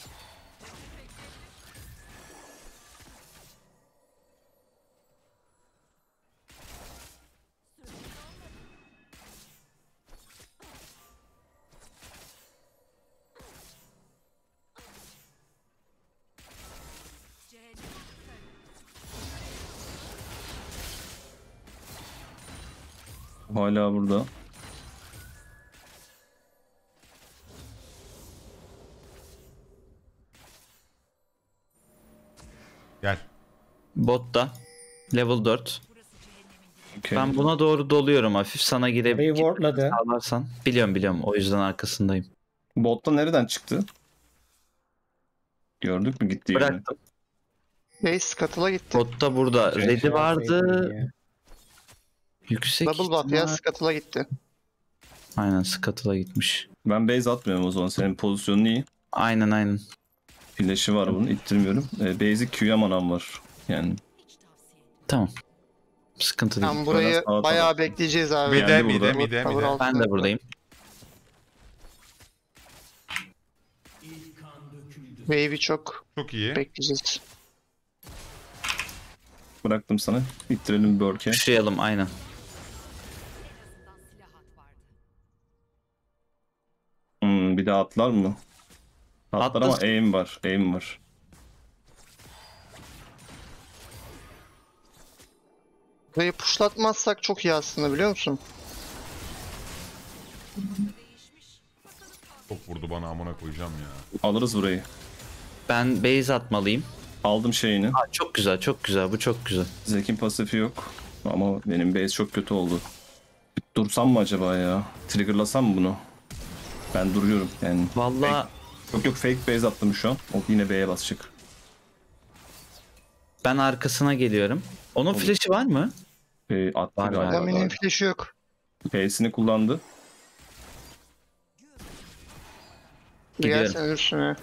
Hala burada. Botta. Level dört. Okay. Ben buna doğru doluyorum hafif. Sana Orayı girebilir wardladı. sağlarsan. Biliyorum biliyorum. O yüzden arkasındayım. Botta nereden çıktı? Gördük mü gitti yerini? Bıraktım. Base scuttle'a gitti. Botta burada. Okey. Red'i vardı. Yüksek Double buff ya ihtimal- scuttle'a gitti. Aynen Scuttle'a gitmiş. Ben base atmıyorum o zaman. Senin pozisyonun iyi. Aynen aynen. Flash'ı var bunun. İttirmiyorum. Ee, basic Q'ya manam var. Yani Tamam. Sıkıntı değil. Tam burayı sağa bayağı taraf. bekleyeceğiz abi. Mide Geldi mide burada. mide Cover mide. altında. Ben de buradayım. Wave'i çok Çok iyi. bekleyeceğiz. bıraktım sana. İttirelim Burk'e. Pushlayalım aynen. Hmm, bir daha atlar mı? Atlar ama Atlasın. aim var. Aim var. Burayı pushlatmazsak çok iyi aslında biliyor musun? Çok vurdu bana, amına koyacağım ya. Alırız burayı. Ben base atmalıyım. Aldım şeyini. Aa, çok güzel çok güzel. Bu çok güzel. Zek'in pasifi yok. Ama benim base çok kötü oldu. Dursam mı acaba ya? Triggerlasam mı bunu? Ben duruyorum yani. Vallahi Yok yok fake base attım şu an. O yine B'ye basacak. ben arkasına geliyorum. Onun flash'i var mı? Ee, attı Var, galiba. var. Yami'nin flash'ı yok. B'sini kullandı. Gidiyorum. Gelsen ölürsün ha.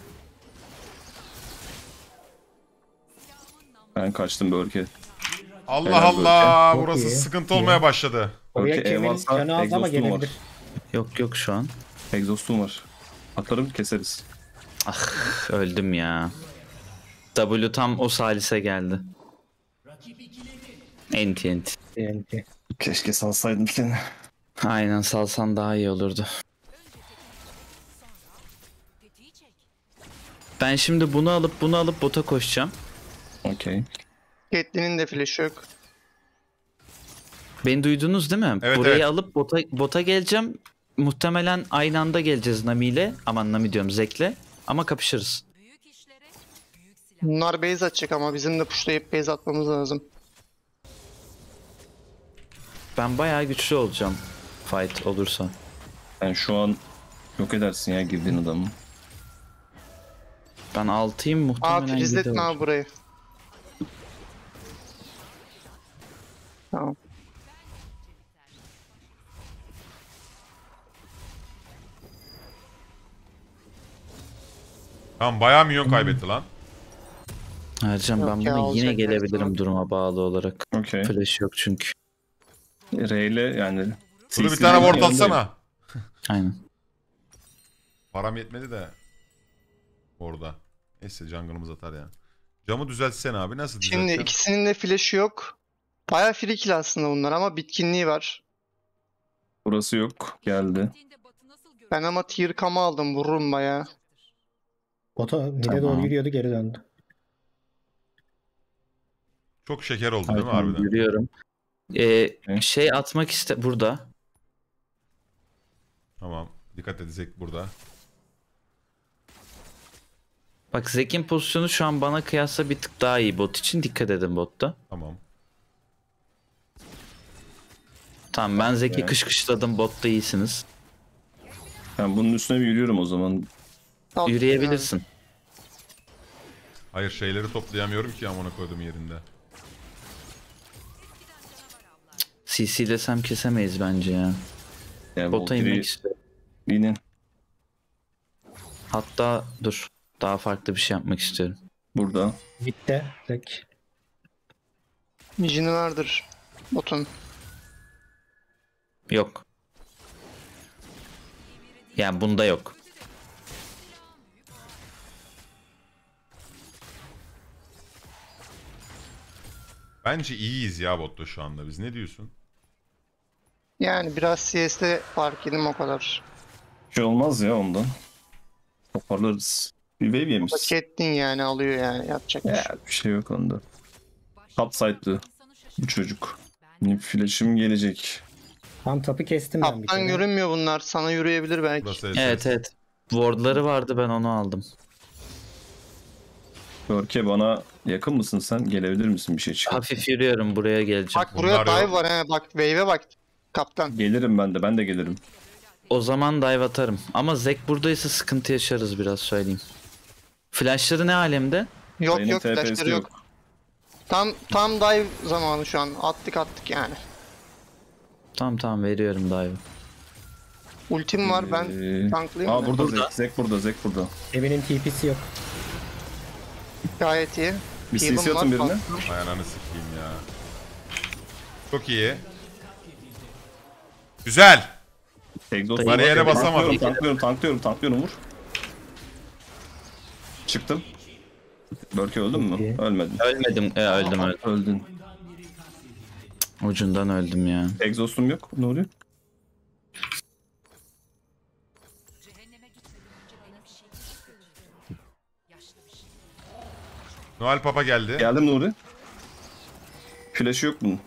Ben kaçtım Burk'e. Allah Helal Allah, Çok burası iyi. sıkıntı olmaya başladı. Oraya Okey, Kemal'in varsa canı az ama exhaust'um var. gelebilir. Yok yok şu an. Exhaust'um var. Atarım keseriz. Ah öldüm ya. W tam o salise geldi. Enti enti. T N T. Keşke salsaydım seni. Aynen salsan daha iyi olurdu. Ben şimdi bunu alıp bunu alıp bota koşacağım. Okey. Caitlyn'in de flash'ı yok. Beni duydunuz değil mi? Evet, Burayı evet. alıp bota, bota geleceğim. Muhtemelen aynı anda geleceğiz Nami ile. Aman Nami diyorum Zek'le. Ama kapışırız. Bunlar base atacak ama bizim de pushlayıp base atmamız lazım. Ben bayağı güçlü olacağım. Fight olursa. Ben şu an yok edersin ya girdiğin adamı. Ben altıyım Aa muhtemelen yedi freezetme olur. abi burayı. Tamam. Tamam, bayağı milyon kaybetti lan. Ercan ben Yok ya, buna yine olacak gelebilirim belki. duruma bağlı olarak. Okey. Flash yok çünkü. R'yle yani. Bunu bir C C'nin tane ward yanındayım. atsana. Aynen. Param yetmedi de. Orada. Neyse jungle'ımız atar ya. Camı düzeltsen abi, nasıl Şimdi düzelteceksin? ikisinin de flash'ı yok. Bayağı free kill aslında bunlar ama bitkinliği var. Burası yok. Geldi. Ben ama tier kama aldım vururum bayağı. Bota mid'e Tamam. doğru yürüyordu, geri döndü. Çok şeker oldu değil mi Aynen, harbiden? yürüyorum. Ee, şey atmak iste burada. Tamam. Dikkat edecek burada. Bak Zek'in pozisyonu şu an bana kıyasla bir tık daha iyi bot için. Dikkat edin botta. Tamam. Tamam ben Zek'i Evet. kışkışladım. Botta iyisiniz. Ben bunun üstüne bir yürüyorum o zaman. Al- Yürüyebilirsin. Hayır, şeyleri toplayamıyorum ki amına koydum yerinde. C C desem kesemeyiz bence ya. Yani Bota Valkyrie inmek istiyorum. yine Hatta dur. Daha farklı bir şey yapmak istiyorum. burada. Mid'de tek. Vision'ı vardır botun. Yok. Yani bunda yok. Bence iyiyiz ya botta şu anda biz. Ne diyorsun? Yani biraz C S'de fark yedim o kadar. Bir şey olmaz ya ondan. Toparlarız. Bir wave yemiş. Hak ettin yani alıyor yani yapacak bir şey. Ya bir şey yok onda. Top side'lı bu çocuk. Yine flash'im gelecek. Tam tapı kestim ben bir Kaptan kere. görünmüyor bunlar. Sana yürüyebilir belki. Burası Evet S S. evet. Wardları vardı ben onu aldım. Görke bana yakın mısın sen? Gelebilir misin bir şey çıkar? Hafif yürüyorum, buraya geleceğim. Bak buraya dive var he. Bak wave'e bak. Kaptan. Gelirim ben de. Ben de gelirim. O zaman dive atarım. Ama Zek buradaysa sıkıntı yaşarız biraz, söyleyeyim. Flashları ne alemde? Yok Dayının yok T P'si flashları yok. Tam tam dive zamanı şu an. Attık attık yani. Tamam tamam, veriyorum dive'ı. Ultim var ben Ee, tanklayayım Aa mı? burada Zek. Zek burada. Zek burada. Evinin T P'si yok. Gayet iyi. Bir Heal'ım C C var, atın birine. bastım. Ay ananı sikeyim ya. Çok iyi. Güzel. Exhaust Bariyere bakıyorum, basamadım. Tanklıyorum, tanklıyorum, tanklıyorum, tanklıyorum. Vur. Çıktım. Görke öldün mü? Ölmedin. Ölmedim. E, öldüm öldüm. Öldün. Ucundan öldüm ya. Exhaust'um yok. Ne oluyor? Noel Papa geldi. Geldim Nuri. Flash'ı yok bunun.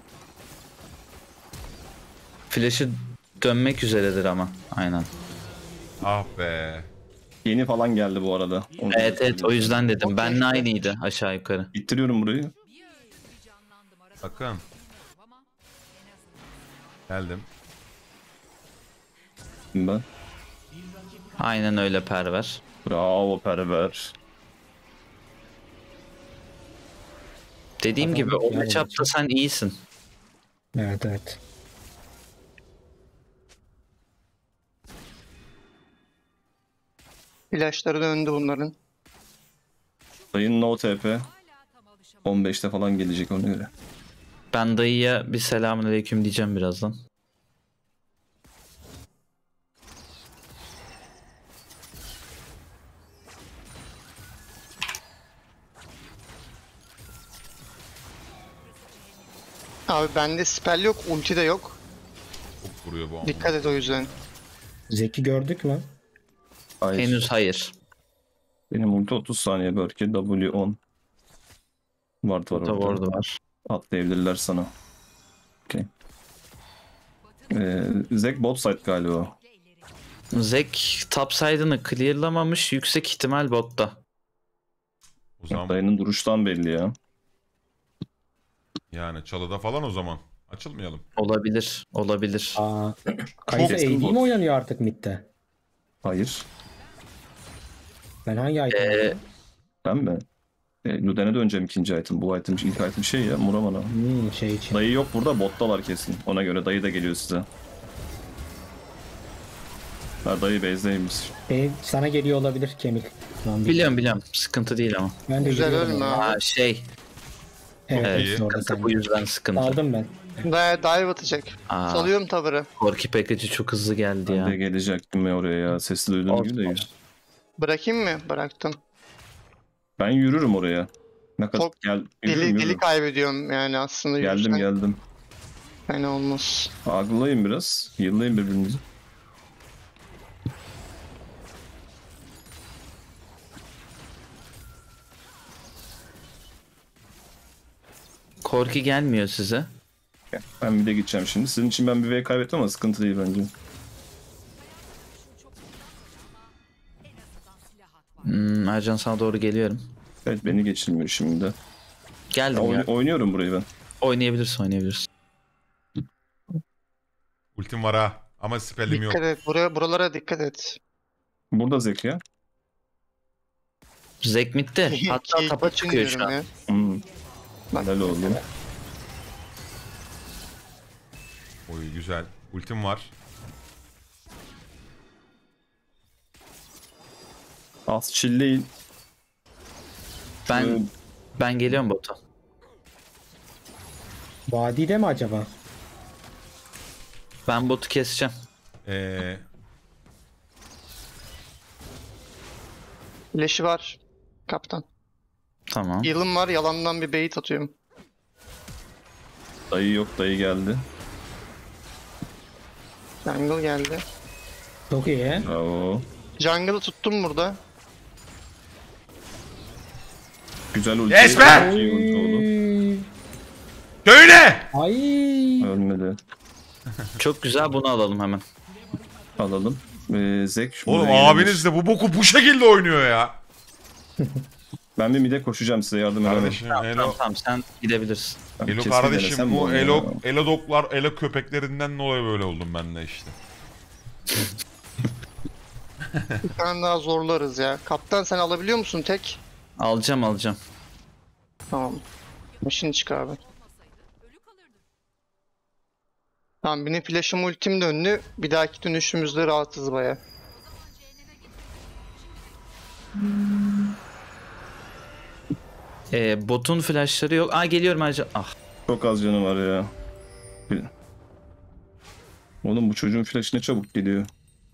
Flash'ı dönmek üzeredir ama. Aynen. Ah be. Yeni falan geldi bu arada. Onu Evet evet, o yüzden dedim. Benle aynıydı aşağı yukarı. İttiriyorum burayı. Bakın. Geldim. Ben. Aynen öyle Perver. Bravo Perver. Dediğim gibi o yani matchup'ta sen iyisin. Evet evet. Flashları döndü bunların. Dayın no T P. on beşte falan gelecek ona göre. Ben dayıya bir selamünaleyküm diyeceğim birazdan. Abi bende spell yok, ulti de yok. Çok vuruyor bu. Dikkat et o yüzden. Zeki gördük mü? Hayır. Henüz hayır. Benim ulti otuz saniye belki. W on. Ward var orada. Orada var. Atlayabilirler sana. Okay. Ee, Zek bot side galiba. Zek topside'ını clearlamamış, yüksek ihtimal botta. O zaman Dayının duruştan belli ya. yani çalıda falan o zaman. Açılmayalım. Olabilir, olabilir. Aa, Kayısı A D mi oynanıyor artık midde? Hayır. Ben hangi item Ee, oynuyorum? Ben mi? E, Luden'e döneceğim ikinci item. Bu item ilk item şey ya, Muramana. Hmm, şey için. Dayı yok burada, bottalar kesin. Ona göre dayı da geliyor size. Ha, dayı base'deymiş. Benim sana geliyor olabilir Kemil. Lan bir- Biliyorum biliyorum, sıkıntı değil ama. Ben de Güzel geliyorum ölme ona. abi. Ha şey, Evet, Evet, evet, orada sıkıntı sen. bu yüzden sıkıntı. Aldım ben. Dive, dive atacak. Aa, Salıyorum tavırı. Korki package'i çok hızlı geldi Ben ya. de gelecektim ya oraya ya. Sesli duyduğum Olsun, gibi de. olsun. Bırakayım mı? Bıraktım. Ben yürürüm oraya. Ne kadar Çok gel Dili, yürürüm, dili yürürüm. kaybediyorum yani aslında. Geldim yürürsen. geldim. Fena olmaz. Ağlayın biraz. Yıllayın birbirinizi. Korki gelmiyor size. Ben bir de gideceğim şimdi. Sizin için ben bir V kaybettim ama sıkıntı değil bence. Hmm, Ercan sana doğru geliyorum. Evet, beni geçilmiyor şimdi de. Geldim Ya, ya. oyn- oynuyorum burayı ben. Oynayabilirsin, oynayabilirsin. Ultim var ha. Ama spellim yok. Dikkat et. Buraya, buralara dikkat et. Burada Zek ya. Zek midde. Hatta Keyif tapa için çıkıyor şu diyorum an. ya. Hmm. Bak. Helal oldu. Oy güzel. Ultim var. Az chill'leyin. Ben Ee, ben geliyorum bota. Vadide mi acaba? Ben botu keseceğim. Ee, Flash'i var. Kaptan. Tamam. Heal'ım var. Yalandan bir bait atıyorum. Dayı yok, dayı geldi. Jungle geldi. Çok iyi. Bravo. Jungle'ı tuttum burada. Güzel ulti. Yes be! Çok iyi ulti oldu. Köyle! Ay. Ölmedi. Çok güzel, bunu alalım hemen. Alalım. Ee, Zek. Oğlum buraya abiniz de bu boku bu şekilde oynuyor ya. Ben bir mide koşacağım, size yardım edemem. Kardeşim Tamam, Elo, tamam, tamam sen gidebilirsin. Ben Elo kesmeyi kardeşim denesem bu mi Elo, ya? Elo doklar, Elo köpeklerinden dolayı böyle oldum ben de işte. Bir tane daha zorlarız ya. Kaptan sen alabiliyor musun tek? Alacağım alacağım. Tamam. Şimdi çık abi. Tamam benim flash'ım ultim döndü. Bir dahaki dönüşümüzde rahatız baya. Ee, botun flashları yok. Aa geliyorum ayrıca. Ah. Çok az canı var ya. Bir- Oğlum bu çocuğun flaşı ne çabuk geliyor.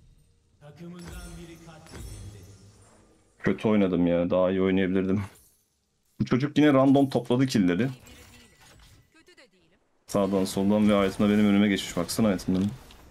Kötü oynadım ya. Daha iyi oynayabilirdim. Bu çocuk yine random topladı killleri. Sağdan soldan ve hayatımda benim önüme geçmiş. Baksana hayatımdan.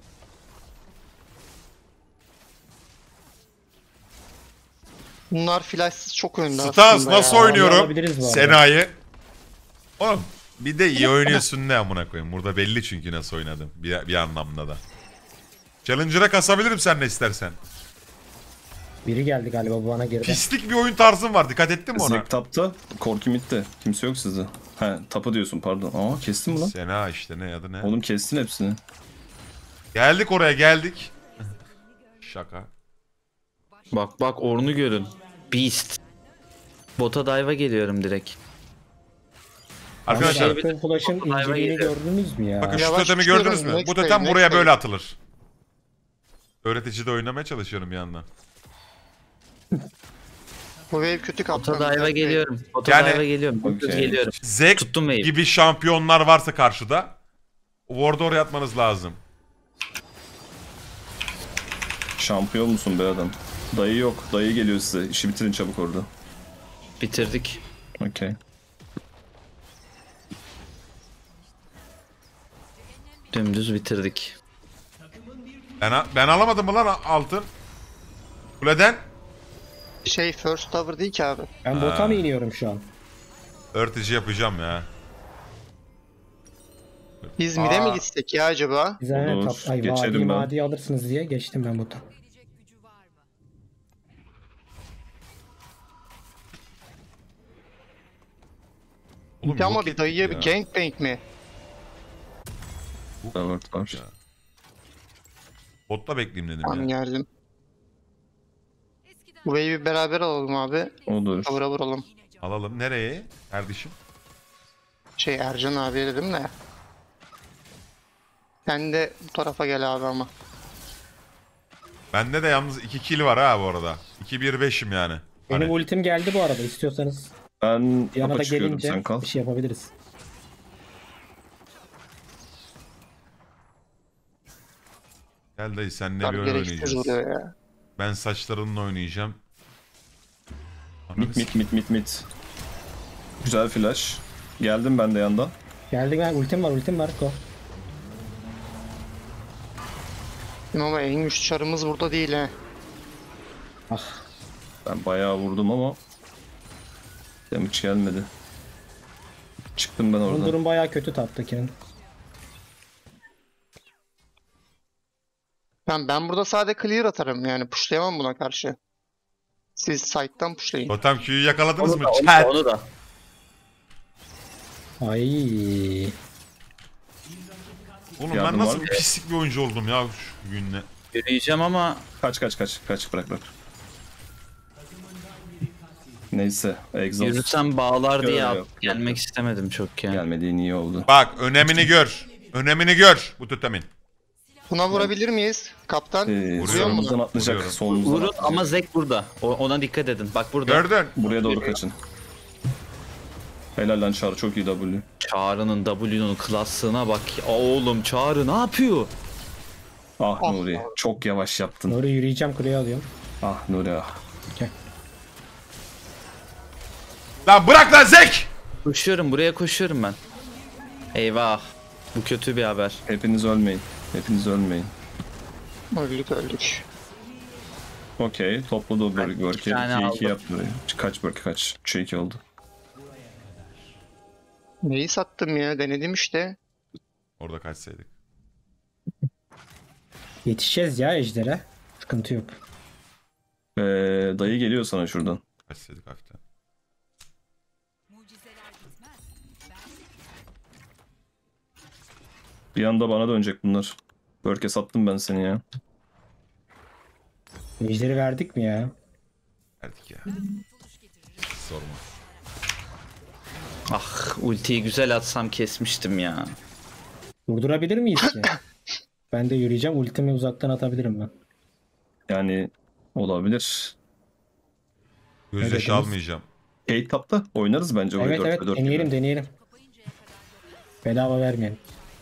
Bunlar flashsız çok önde Stans aslında nasıl ya. oynuyorum? alabiliriz bu arada. Sena'yı. Oğlum bir de iyi oynuyorsun ne amına koyayım. Burada belli çünkü nasıl oynadım bir, bir anlamda da. Challenger'a kasabilirim sen ne istersen. Biri geldi galiba bu bana girdi. Pislik bir oyun tarzın var. Dikkat ettin mi ona? Zek tapta, Korki midde. Kimse yok sizde. He, tapı diyorsun pardon. Aa kestin mi lan? Sena işte ne adı ne? Oğlum kestin hepsini. Geldik oraya geldik. Şaka. Bak bak Ornn'u görün. Beast. Bota dive'a geliyorum direkt. Arkadaşlar Arkadaşlar Flash'ın inceliğini gördünüz mü ya? bakın şu Yavaş totemi çıkıyorum, gördünüz mü? next Bu day, totem next buraya day. böyle atılır. Öğreticide oynamaya çalışıyorum bir yandan. Bu wave kötü kaptan. Bota dive'a geliyorum. Bota Yani- dive'a geliyorum. Bota Okey. geliyorum. Zek Tuttum wave. gibi şampiyonlar varsa karşıda Ward'u oraya atmanız lazım. Şampiyon musun be adam? Dayı yok. Dayı geliyor size. İşi bitirin çabuk orada. Bitirdik. Okey. Dümdüz bitirdik. Ben, ben alamadım mı lan altın? Kuleden Şey first tower değil ki abi. Ben bota mı iniyorum şu an? örtücü yapacağım ya. Biz mid'e mi Aa. gitsek ya acaba? Bize Olur, tap, ay, geçerim vadi, ben. vadi alırsınız diye geçtim ben bota. Oğlum, Bir ama yok bir ettik dayıya ya. bir gangbang mi? Tamam tamam. Botta bekleyeyim dedim Tamam ya. geldim. Bu wave'i beraber alalım abi. Olur. Tower'a vuralım. Alalım. Nereye kardeşim? Şey Ercan abiye dedim de. Sen de bu tarafa gel abi ama. Bende de yalnız iki kill var ha bu arada. iki bir beşim yani. Benim Hani, ultim geldi bu arada istiyorsanız. Ben Yana tapa da çıkıyorum, gelince sen kal. bir şey yapabiliriz. gel dayı senle Abi bir oyun gereksiz oynayacağız. vuruyor ya. Ben saçlarınla oynayacağım. Mit mit mit mit mit. Güzel flash. Geldim ben de yandan. Geldi ben ultim var ultim var ko. Ama en güçlü çarımız burada değil he. Ah Ben bayağı vurdum ama damage gelmedi. Çıktım ben bunun oradan. durum bayağı kötü taptakinin. Ben, ben burada sadece clear atarım yani pushlayamam buna karşı. Siz side'dan pushlayın. Totem Q'yu yakaladınız Onu mı? da, onu Chat. da, onu da. Ay. Oğlum ben Yardım nasıl var bir mı? pislik bir oyuncu oldum ya şu günle. Yürüyeceğim ama Kaç kaç kaç kaç bırak bırak. Neyse. Exhaust yürüsem bağlar diye Yok, at- yok, yok, gelmek yok. istemedim çok ya. gelmediğin iyi oldu. Bak önemini gör. Önemini gör bu totemin. Buna vurabilir miyiz? Kaptan. Ee, Vuruyor solumuzdan mu? atlayacak. Vuruyorum. Solumuzdan Vurun atlayacak. ama Zek burada. O- ona dikkat edin. Bak burada. Gördün. Buraya doğru kaçın. Helal lan Çağrı, çok iyi W. Çağrı'nın W'nun klaslığına bak. ya. Oğlum Çağrı ne yapıyor? Ah Ah. Nuri, çok yavaş yaptın. Doğru yürüyeceğim kuleye alıyorum. Ah Nuri ah. Lan bırak lan Zek. Koşuyorum buraya koşuyorum ben. Eyvah. Bu kötü bir haber. Hepiniz ölmeyin. Hepiniz ölmeyin. Öldük öldük. Okey, topladı o Ben work'i. iki tane ikiye iki aldım. yaptı burayı. Kaç work kaç? üçe iki oldu. Neyi sattım ya? Denedim işte. Orada kaçsaydık. Yetişeceğiz ya ejdere. Sıkıntı yok. Ee, dayı geliyor sana şuradan. Kaçsaydık hafiften. Bir anda bana dönecek bunlar. Börke sattım ben seni ya. Ejderi verdik mi ya? Verdik ya. Sorma. Ah ultiyi güzel atsam kesmiştim ya. Durdurabilir miyiz ki? Ben de yürüyeceğim. Ultimi uzaktan atabilirim ben. Yani olabilir. Gözyaşı Evet, almayacağım. Kate tapta oynarız bence. Evet evet deneyelim deneyelim. Bedava vermeyelim.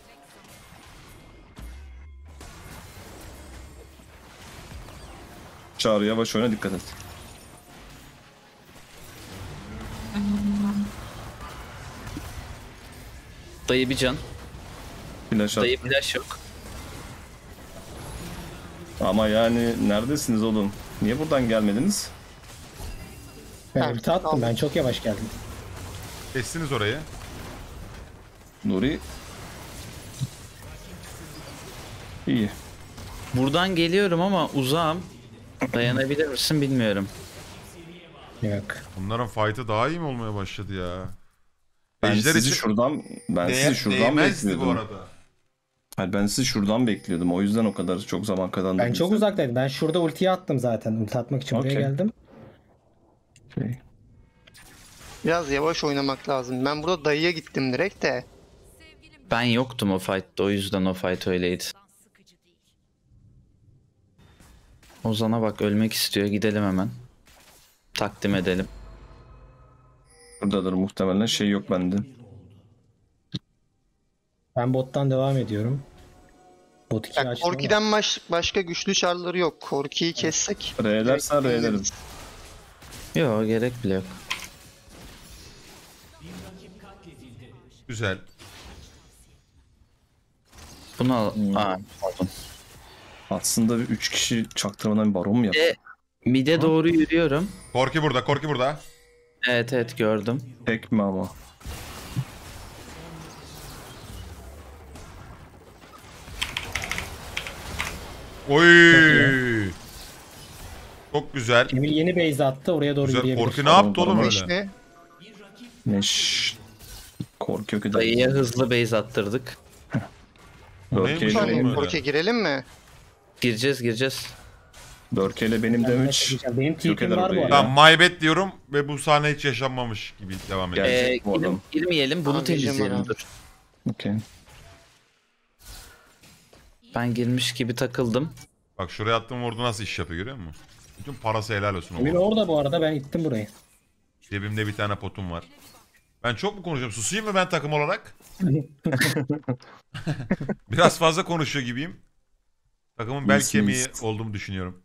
Çağrı yavaş oyna, dikkat et. Dayı bir can. Flash at. Dayı flash yok. Ama yani neredesiniz oğlum? Niye buradan gelmediniz? Ben ulti attım. Ben çok yavaş geldim. Kestiniz orayı. Nuri. İyi. Buradan geliyorum ama uzağım. Dayanabilir misin bilmiyorum. Yok. Bunların fight'ı daha iyi mi olmaya başladı ya? Ben Ejder sizi için- şuradan ben Değe- sizi şuradan değmezdi bekliyordum. bu arada. Hayır, ben sizi şuradan bekliyordum. O yüzden o kadar çok zaman kazandım. Ben çok uzaktaydım. Ben şurada ultiyi attım zaten. Ulti atmak için buraya Okey. geldim. Okay. Biraz yavaş oynamak lazım. Ben burada dayıya gittim direkt de. Ben yoktum o fight'ta, o yüzden o fight öyleydi. Ozan'a bak ölmek istiyor, gidelim hemen. Takdim edelim. Buradadır muhtemelen, şey yok bende. Ben bottan devam ediyorum. Bot iki Ya açtım. ama- Korki'den baş, başka güçlü çarları yok. Korki'yi kessek. R'lersen R'lerim. Yok gerek bile yok. Güzel. Bunu al. Aa, pardon. Aslında bir üç kişi çaktırmadan bir baron mu yaptı? E, mid'e doğru yürüyorum. Korki burada, Korki burada. Evet evet gördüm. Tek mi ama? Oy! Çok güzel. Emil yeni base attı. Oraya doğru Güzel. yürüyebilir. Korki ne yaptı oğlum öyle? İşte Neş. Korkuyor ki Dayıya hızlı base attırdık. Bu neymiş Börke'yle oğlum benim, öyle? Korki'ye girelim mi? Gireceğiz gireceğiz. Börke'yle benim de üç. Benim Yok tipim eder var bu orayı. arada. Tamam, my bad diyorum ve bu sahne hiç yaşanmamış gibi devam ediyor. Gerçek Ee, bu girim- adam. girmeyelim bunu Abi, temizleyelim Cemal. dur. Okey. Ben girmiş gibi takıldım. Bak şuraya attığım ordu nasıl iş yapıyor, görüyor musun? Bütün parası helal olsun. Emil oğlum. orada bu arada. Ben ittim burayı. Cebimde bir tane potum var. Ben çok mu konuşuyorum? Susayım mı ben takım olarak? Biraz fazla konuşuyor gibiyim. Takımın bel İyisin, kemiği iyisin. olduğumu düşünüyorum.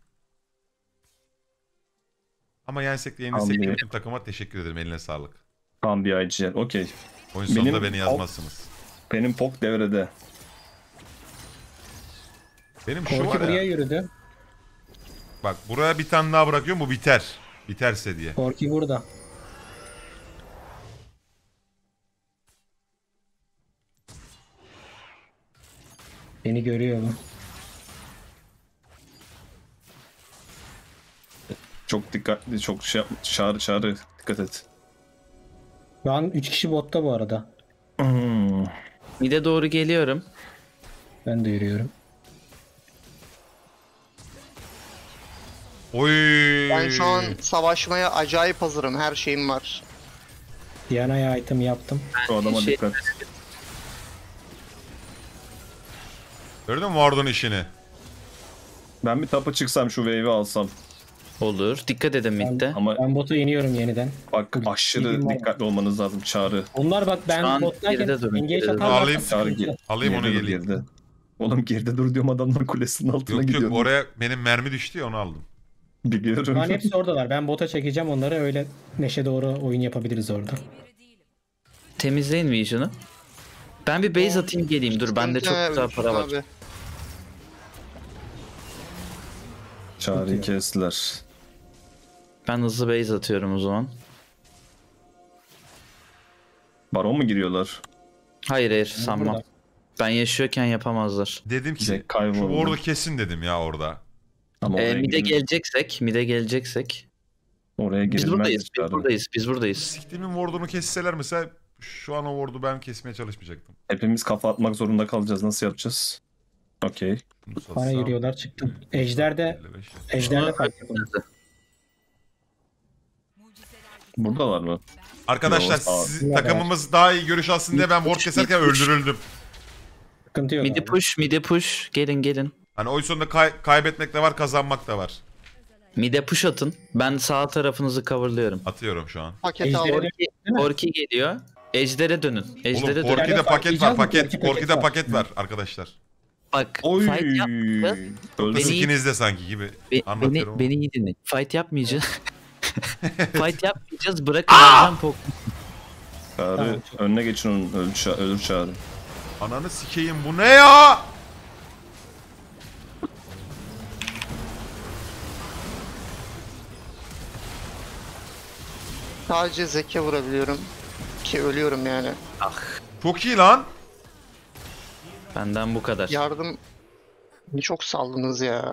Ama yensek de Tamam, yenilsek de iyi. bütün takıma teşekkür ederim. Eline sağlık. Tam bir I G L. Okey. Oyun Benim- sonunda beni yazmazsınız. Benim pok devrede. Benim şu Korki var buraya ya. yürüdü. Bak buraya bir tane daha bırakıyorum, bu biter. Biterse diye. Korki burada. Beni görüyor mu? Çok dikkatli, çok şey yapma. Çağrı çağrı. Dikkat et. Şu an üç kişi botta bu arada. Hmm. Mid'e doğru geliyorum. Ben de yürüyorum. Oy. Ben şu an savaşmaya acayip hazırım. Her şeyim var. Diana'ya item yaptım. Şu adama Şey- dikkat. Gördün mü Ward'un işini? Ben bir tapa çıksam, şu wave'i alsam. Olur. Dikkat edin mid'de. Ama Ben botu iniyorum yeniden. bak aşırı Bilgim var. dikkatli olmanız lazım Çağrı. Onlar bak ben Şu an bottayken geride durun, engage geride durun. atarlarsa Alayım. Çağrı sıkıntı. gel. Alayım onu Geride dur, geleyim. geride. Oğlum geride dur diyorum, adamlar kulesinin altına Yok gidiyor. yok, oraya benim mermi düştü ya, onu aldım. Biliyorum. Şu an hepsi oradalar. Ben bota çekeceğim onları. Öyle neşe doğru oyun yapabiliriz orada. Temizleyin Vision'ı. Ben bir base atayım geleyim. Dur bende çok Sıkıntı, güzel ölürsün para var. abi. Çağrı'yı kestiler. Ben hızlı base atıyorum o zaman. Baron mu giriyorlar? Hayır hayır sanmam. burada. Ben yaşıyorken yapamazlar. Dedim ki Zek şu kayboldu. orada kesin dedim ya orada. Ama Ee, oraya, mid'e girilmez. geleceksek, mid'e geleceksek. oraya Biz girilmez buradayız, biz Çağrı. buradayız, biz buradayız. Siktimin Ward'unu kesseler mesela şu an o ward'u ben kesmeye çalışmayacaktım. Hepimiz kafa atmak zorunda kalacağız. Nasıl yapacağız? Okey. Bana yürüyorlar çıktım. Ejder'de Ejder'de fark yapalım. Buradalar mı? Arkadaşlar Yo, sağ ol. siz, takımımız daha iyi görüş alsın diye ben ward keserken öldürüldüm. Sıkıntı yok. Midi abi. push, midi push. Gelin gelin. Hani oyun sonunda kay- kaybetmek de var, kazanmak da var. Mide push atın. Ben sağ tarafınızı coverlıyorum. Atıyorum şu an. Paket aldım. Ejder'e Korki geliyor. Ejder'e dönün. Ejder'e Oğlum dönün. Korki'de Ejder'e paket var, fark paket. edeceğiz mi? Korki'de Paket paket var. var arkadaşlar. Bak Oy. fight yapmayacağız. Çok da Beni- skinizde sanki gibi. Be- Anlatıyorum. beni, beni iyi dinle. Fight yapmayacağız. Fight yapmayacağız. Bırakın alacağım pok. Çağrı Tamam. önüne geçin onun ölür, ça- ölür Çağrı. Ananı sikeyim, bu ne ya? Sadece Zek'e vurabiliyorum. Ki ölüyorum yani. Çok iyi lan. Benden bu kadar. Yardım çok saldınız ya.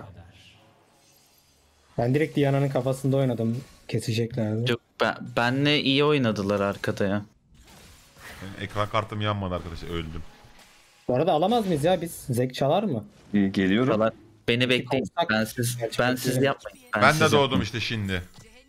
Ben direkt Diana'nın kafasında oynadım. Keseceklerdi. Yok, ben, benle iyi oynadılar arkada ya. Benim ekran kartım yanmadı arkadaşlar, öldüm. Bu arada alamaz mıyız ya biz? Zek çalar mı? İyi, geliyorum. Falan. Beni bekleyin. Kontak- Ben siz Gerçi ben siz bekleyelim. yapmayın. Ben, Ben siz de doğdum yapmayın. işte şimdi.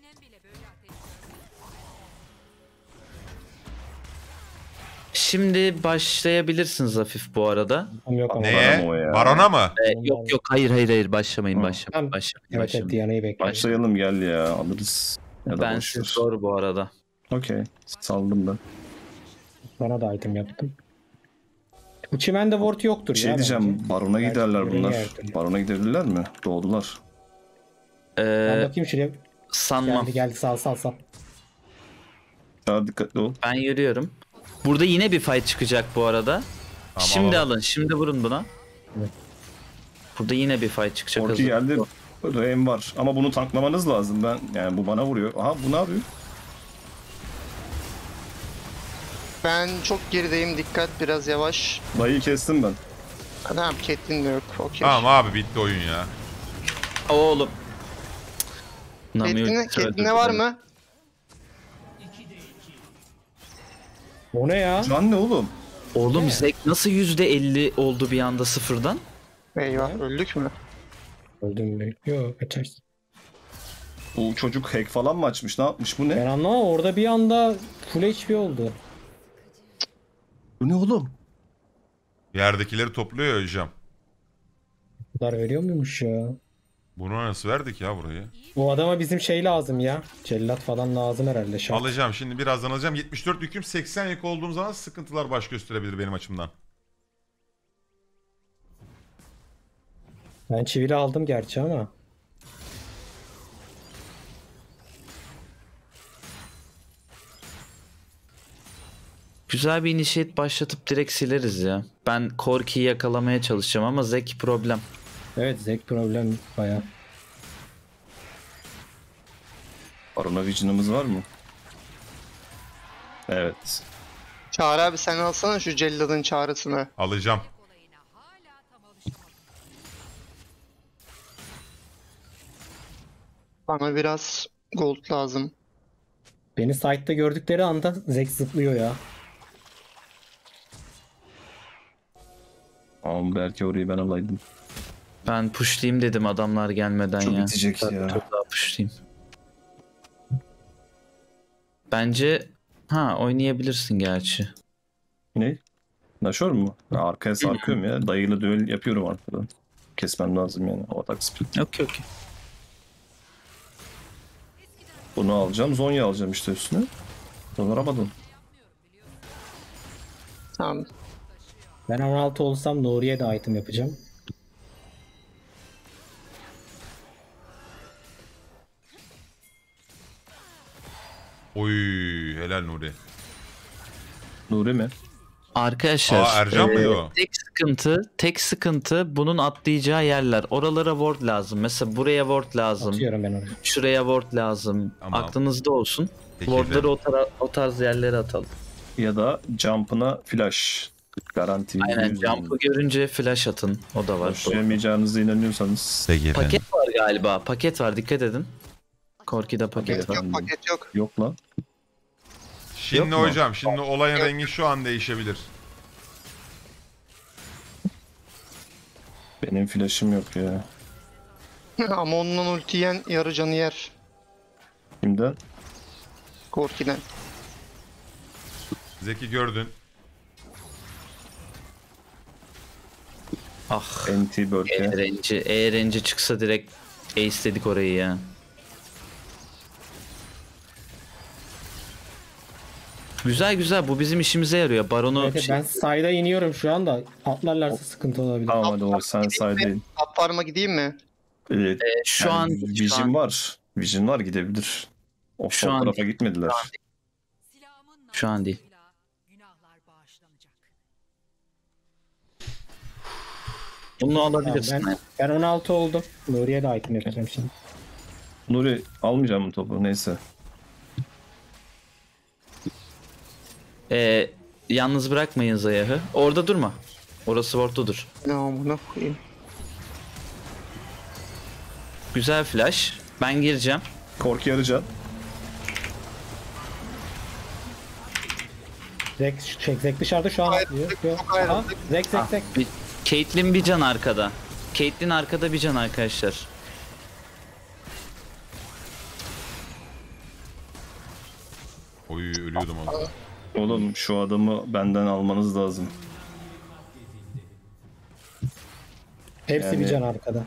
Şimdi başlayabilirsiniz hafif bu arada. Yok ama. Neye? Barona o ya. Barona mı? Ee, yok yok hayır hayır hayır başlamayın Hı. başlamayın Tamam. başlamayın. Evet evet başlamayın. Diana'yı bekliyorum. Başlayalım gel ya alırız. Ya da Ben boş siz ver. zor bu arada. Okey. Saldım ben. Bana da item yaptım. Bu çimende ward yoktur Bir şey ya diyeceğim. bence. Barona Belki giderler birini bunlar. yerdir. Barona gidebilirler mi? Doğdular. Ben Ee, bakayım şuraya. sanmam. Geldi geldi sal sal sal. Çağrı dikkatli ol. Ben yürüyorum. Burada yine bir fight çıkacak bu arada. Tamam, Şimdi alalım. alın. Şimdi vurun buna. Evet. Burada yine bir fight çıkacak. Korki hazır. geldi. Burada em var. Ama bunu tanklamanız lazım. Ben yani bu bana vuruyor. Aha bu ne yapıyor? Ben çok gerideyim, dikkat, biraz yavaş. Dayıyı kestim ben. Tamam, Caitlyn de yok. Okey. Tamam abi, bitti oyun ya. Oğlum. Nami Caitlyn'e ultisi Caitlyn'e öldürdü var beni. mı? O ne ya? Can ne oğlum? Oğlum Zek nasıl yüzde elli oldu bir anda sıfırdan? Eyvah, öldük mü? Öldüm mü? Yok kaçarsın. Bu çocuk hack falan mı açmış? Ne yapmış? Bu Ben ne? anlamam orada bir anda full H P oldu. Bu ne oğlum? Yerdekileri topluyor ya hocam. Bu kadar veriyor muymuş ya? Bunu nasıl verdik ya burayı? Bu adama bizim şey lazım ya. Cellat falan lazım herhalde şart. Alacağım şimdi, birazdan alacağım. yetmiş dört yüküm, seksen yük olduğum zaman sıkıntılar baş gösterebilir benim açımdan. Ben çivili aldım gerçi ama. Güzel bir initiate başlatıp direkt sileriz ya. Ben Korki'yi yakalamaya çalışacağım ama Zek problem. Evet Zek problem baya. Barona Vision'ımız var mı? Evet. Çağrı abi sen alsana şu celladın çağrısını. Alacağım. Bana biraz gold lazım. Beni site'da gördükleri anda Zek zıplıyor ya. Ama belki orayı ben alaydım. Ben pushlayayım dedim adamlar gelmeden Çok ya. bitecek Ben ya. Çok daha pushlayayım. Bence ha oynayabilirsin gerçi. Ne? Nashor mu? Ben arkaya sarkıyorum ya. Dayıyla düel yapıyorum arkadan. Kesmem lazım yani. O atak split. Okey okey. Bunu alacağım. Zonya alacağım işte üstüne. Dolaramadım. Tamam. Ben on altı olsam Nuriye de item yapacağım. Oy, helal Nuri. Nuri mi? Arkadaşlar Aa, Ercan eee, mıydı o? tek sıkıntı tek sıkıntı bunun atlayacağı yerler. Oralara ward lazım. Mesela buraya ward lazım. Atıyorum ben oraya. Şuraya ward lazım. Tamam. Aklınızda olsun. Peki Wardları o, tara- o tarz yerlere atalım. Ya da jump'ına flash. Garanti. Aynen jump'ı görünce flash atın. O da var. Başlayamayacağınıza inanıyorsanız. Peki efendim. Paket var galiba. Paket var dikkat edin. Korki'de paket Paket var. yok, paket yok. Yok lan. Şimdi mu? hocam şimdi olayın rengi şu an değişebilir. Benim flash'ım yok ya. Ama ondan ulti yiyen yarı canı yer. Kimden? Korki'den. Zeki gördün. Ah. Anti bölge. E-Range'i E-Range'i çıksa direkt ace'ledik orayı ya. Güzel güzel, bu bizim işimize yarıyor. Baron'u Evet, şey- ben side'a iniyorum şu anda. Atlarlarsa sıkıntı olabilir. Tamam hadi o sen saydın. Top farm'a gideyim mi? Evet. Ee, şu an Vision şu an, var. Vision var, gidebilir. O Şu sol an- tarafa gitmediler. şu an değil. Bunu alabilirsin. Ben, ben on altı oldum. Nuriye de item yapacağım şimdi. Nuri almayacağım mı topu? Neyse. Ee, yalnız bırakmayın Zayah'ı. Orada durma. Orası ward'da dur. Ne amına koyayım. Güzel flash. Ben gireceğim. Korki arayacağım. Zek, şey, Zek dışarıda şu an atlıyor. Yok. Aha, Zek Zek Ah, Zek. bir- Caitlyn bir can arkada. Caitlyn arkada bir can arkadaşlar. Oy ölüyordum orada. Oğlum şu adamı benden almanız lazım. Hepsi Yani- bir can arkada.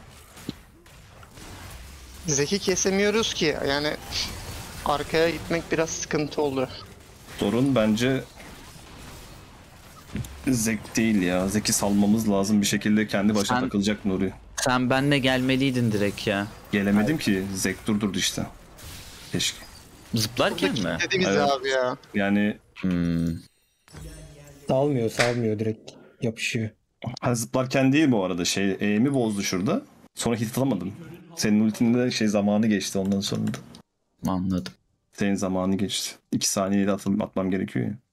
Zeki kesemiyoruz ki. Yani arkaya gitmek biraz sıkıntı oldu. Sorun bence Zek değil ya. Zek'i salmamız lazım. Bir şekilde kendi başına Sen- takılacak Nuri. Sen benle gelmeliydin direkt ya. Gelemedim ki. Zek durdurdu işte. Keşke. Zıplarken mi? Dediğimiz Evet. abi ya. Yani Hmm. Salmıyor salmıyor direkt. Yapışıyor. ha, zıplarken değil bu arada. Şey eğimi bozdu şurada. Sonra hit atamadım. Senin ultinde şey zamanı geçti ondan sonra da. Anladım. Senin zamanı geçti. İki saniyede atım, atmam gerekiyor ya.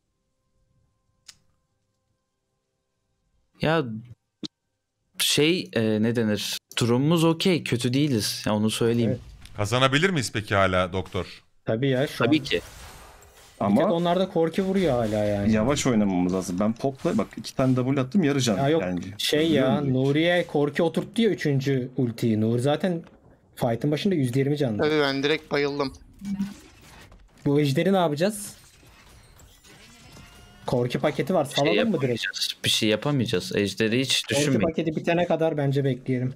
Ya şey e, ne denir? Durumumuz okey. Kötü değiliz. Ya onu söyleyeyim. Evet. Kazanabilir miyiz peki hala doktor? Tabii ya şu Tabii an. ki. Ama Ama onlar da korki vuruyor hala yani. yavaş oynamamız lazım. Ben popla bak iki tane W attım yarı can. Ya yok Yani. şey ya Biliyor musun? Nuriye korki oturttu ya üçüncü ultiyi. Nuri zaten fight'ın başında yüzde yirmi canlı. Tabii ben direkt bayıldım. Bu ejderi ne yapacağız? Korki paketi var. Bir şey Salalım mı direkt? yapamayacağız. Bir şey yapamayacağız. Ejderi hiç Korki düşünmeyin. paketi bitene kadar bence bekleyelim.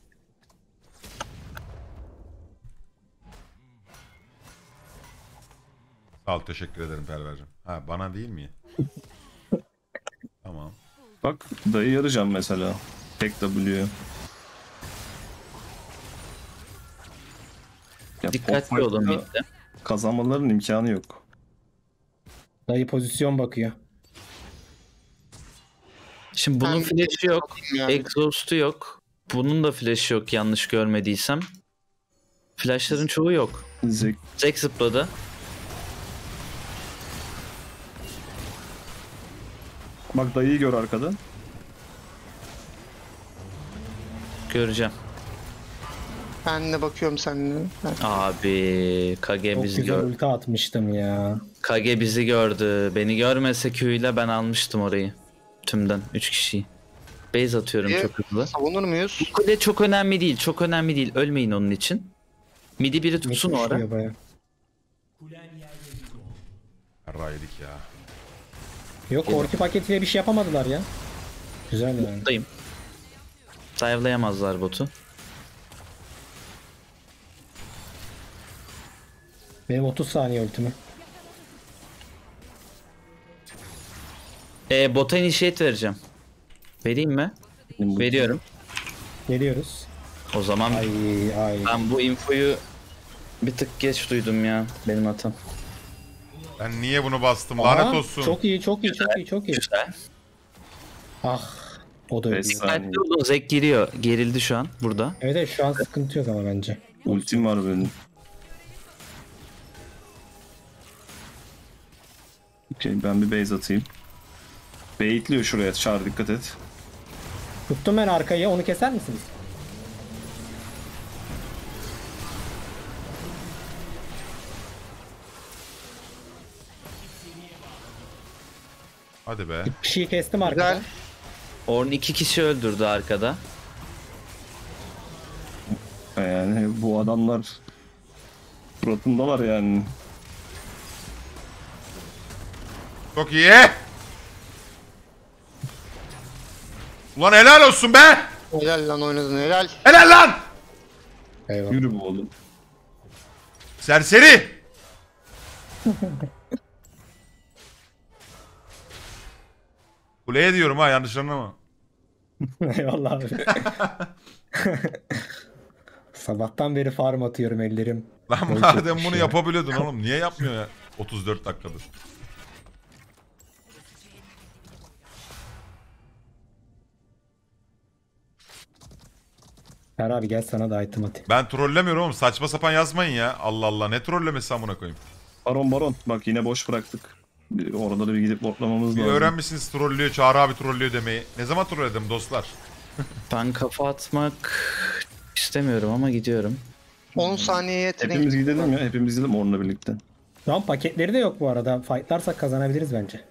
Sağ ol teşekkür ederim Perver'cim. Ha bana değil mi? Tamam. Bak dayı yarı can mesela. Tek W. Ya, Dikkatli pop olun fight'ta midde. kazanmaların imkanı yok. Dayı pozisyon bakıyor. Şimdi bunun Ben- flash'ı yok. Yani. Exhaust'u yok. Bunun da flash'ı yok yanlış görmediysem. Flash'ların çoğu yok. Zek Zek zıpladı. bak dayıyı gör arkada. Göreceğim. Ben de bakıyorum seninle. Ben- Abi Kage Çok bizi güzel gördü. ulti atmıştım ya. Kage bizi gördü. Beni görmese Q'yla ben almıştım orayı. Tümden üç kişiyi. Base atıyorum Niye? çok hızlı. Savunur muyuz? Kule çok önemli değil. Çok önemli değil. Ölmeyin onun için. Midi biri tutsun o ara. Düşüyor bayağı. Yarrağı yedik ya. Yok korki paketiyle bir şey yapamadılar ya. Güzel yani. Buradayım. Dive'layamazlar botu. Benim otuz saniye ultimi. E, bota initiate vereceğim. Vereyim mi? Benim bu- Veriyorum. Geliyoruz. O zaman Ay ay. ben bu infoyu bir tık geç duydum ya. Benim hatam. Ben niye bunu bastım? Aha, Lanet olsun. Çok iyi çok iyi çok iyi çok iyi. Güzel. Ah. O da öyle. Beş saniye. Dikkatli olun. Zek giriyor. Gerildi şu an burada. Evet evet şu an sıkıntı yok ama bence. Ultim var benim. Okey ben bir base atayım. Baitliyor şuraya. Çağrı dikkat et. Tuttum ben arkayı, onu keser misiniz? Hadi be. Bir şey kestim arkada. Güzel. Orn iki kişi öldürdü arkada. Yani bu adamlar suratındalar yani. Çok iyi. Ulan helal olsun be. Helal lan oynadın helal. Helal lan. Eyvallah. Yürü bu oğlum. Serseri. Kuleye diyorum ha, yanlış anlama. Eyvallah abi. Sabahtan beri farm atıyorum ellerim. Lan Boy madem çekmiş bunu ya. yapabiliyordun oğlum, niye yapmıyor ya otuz dört dakikadır? Her abi gel sana da item atayım. Ben trollemiyorum oğlum, saçma sapan yazmayın ya. Allah Allah, ne trollemesi amına koyayım. Baron baron. Bak yine boş bıraktık. Bir oraları bir gidip botlamamız Bir lazım. öğrenmişsiniz trollüyor, Çağrı abi trollüyor demeyi. Ne zaman trolledim dostlar? Ben kafa atmak istemiyorum ama gidiyorum. on saniyeye tren. Hepimiz gidelim ya. Hepimiz gidelim Ornn'la birlikte. Şu an paketleri de yok bu arada. Fightlarsak kazanabiliriz bence.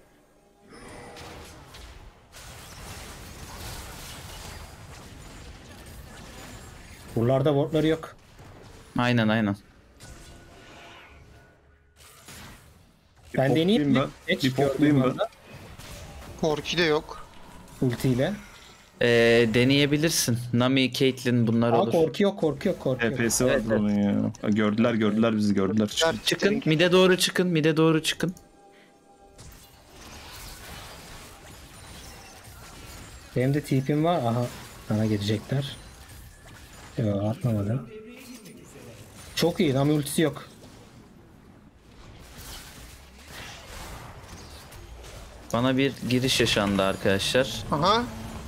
Buralarda wardları yok. Aynen aynen. Ben Bir deneyeyim mi? poplayayım ben. Geç Bir poplayayım gördüğüm ben. anda Korki de yok. ultiyle. Ee, deneyebilirsin. Nami, Caitlyn bunlar Aa olur. korku yok, korku yok, korku yok. H P'si var Evet, evet. onun ya. Ha, Gördüler gördüler bizi gördüler. Güzel. Çıkın. Mide doğru çıkın. Mide doğru çıkın. Benim de T P'm var. Aha. Sana gelecekler. Yok atlamadım. Çok iyi. Nami ultisi yok. Bana bir giriş yaşandı arkadaşlar. Aha.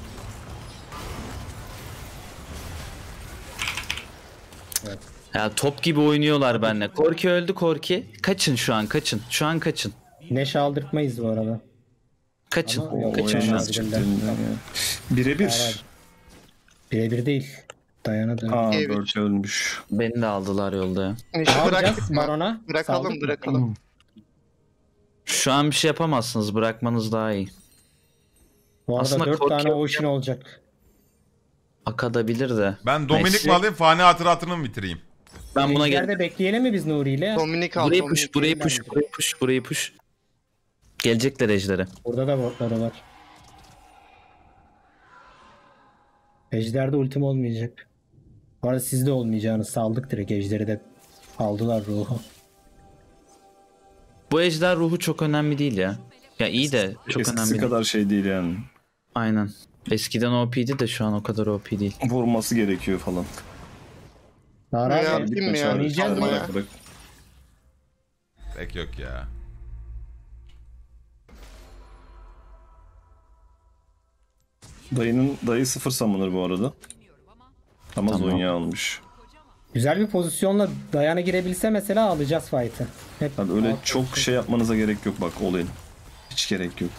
Ya top gibi oynuyorlar benimle. Korki öldü Korki. Kaçın şu an kaçın. Şu an kaçın. Neşe aldırtmayız bu arada. Kaçın. Ama yok, kaçın O şu an. nasıl çıktı elinden ya. Birebir. Birebir değil. Dayana da. Aa Evet. Burke ölmüş. Beni de aldılar yolda ya. Neşe Ne bıraktık yapacağız mı? Baron'a? Bırakalım Saldık mı? bırakalım. Şu an bir şey yapamazsınız. Bırakmanız daha iyi. Bu arada Aslında dört korku tane yok ocean olacak. Akadabilir de. Ben Dominik Neyse. mi alayım, fani hatıratını mı bitireyim? Ben buna Ejder'de gel. bekleyelim mi biz Nuri ile? Dominik al. Burayı Dominik. push, burayı push, burayı push, burayı push. Gelecekler ejdere. Burada da botları var. Ejder'de ultim olmayacak. Bu arada sizde olmayacağını saldık direkt. Ejder'i de aldılar ruhu. Bu ejder ruhu çok önemli değil ya. Ya iyi de çok Eskisi önemli değil. kadar şey değil yani. Aynen. Eskiden O P'di de şu an o kadar O P değil. Vurması gerekiyor falan. Nara Ya, abi, değil mi ya? oynayacak mı? Almaya. Bırak, bırak. Pek yok ya. Dayının dayı sıfır summoner bu arada. Ama Tamam. Zonya almış. Güzel bir pozisyonla Dayana girebilse mesela alacağız fight'ı. Hep Abi öyle alt çok pozisyon. şey yapmanıza gerek yok bak olayın. Hiç gerek yok.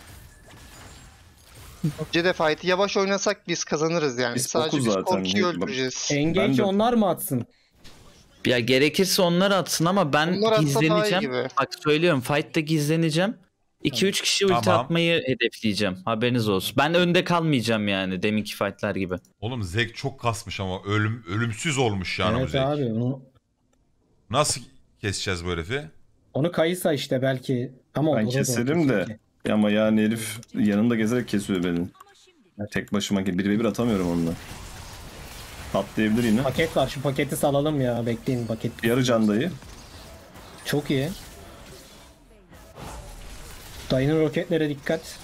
Bence de fight'ı yavaş oynasak biz kazanırız yani. Biz Sadece okuz biz zaten. Korki'yi Bak- öldüreceğiz. Engage Ben de- onlar mı atsın? Ya gerekirse onlar atsın ama ben Onlar atsa daha iyi gizleneceğim. gibi. Bak söylüyorum fight'ta gizleneceğim. iki üç kişi ulti Tamam. atmayı hedefleyeceğim. Haberiniz olsun. Ben önde kalmayacağım yani deminki fight'lar gibi. Oğlum Zek çok kasmış ama ölüm ölümsüz olmuş yani o Evet Zek. abi onu, Nasıl keseceğiz bu herifi? onu Kayısa işte belki. Ama Ben o da keserim zor de. çünkü. Ama yani herif yanında gezerek kesiyor beni. Tek başıma bir ve bir atamıyorum onunla. Atlayabilir yine. Paket var, şu paketi salalım ya, bekleyin paket. Yarı can dayı. Çok iyi. Dayının roketlere dikkat.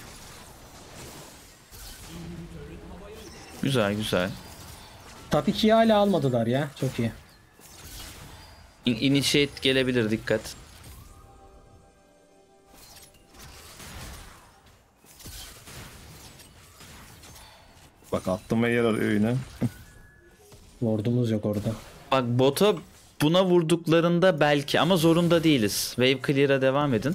Güzel güzel. Top ikiyi hala almadılar ya, çok iyi. In- Initiate gelebilir dikkat. Bak attım ve yer arıyor yine. Ward'umuz yok orada. Bak bota buna vurduklarında belki ama zorunda değiliz. Wave clear'a devam edin.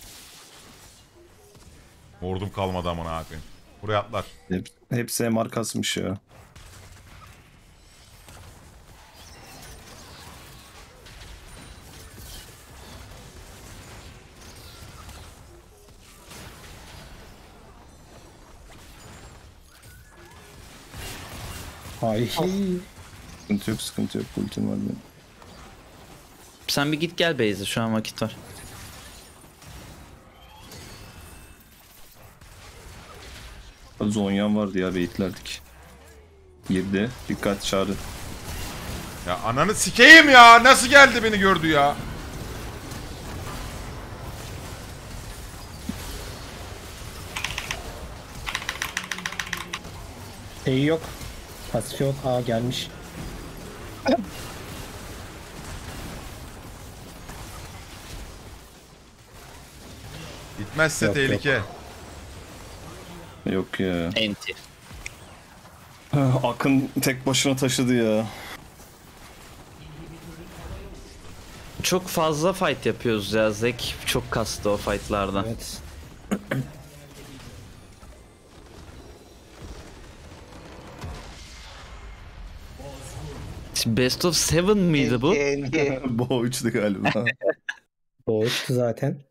Ordum kalmadı amına koyayım. Buraya atlar. Hep, hepsi M R kasmış ya. Ay. Sıkıntı yok sıkıntı yok. Ultim var benim. Sen bir git gel base'e, şu an vakit var. Zonyan vardı ya, baitlerdik. Girdi. Dikkat çağrı. Ya ananı sikeyim ya. Nasıl geldi beni gördü ya. Şey yok. Pasif yok. Aa gelmiş. Gitmezse Yok, tehlike. Yok ya. Enti. Akın tek başına taşıdı ya. Çok fazla fight yapıyoruz ya. Zek çok kastı o fightlardan. Evet. Best of Seven miydi bu? Bu üçtü galiba. Doğuştu zaten.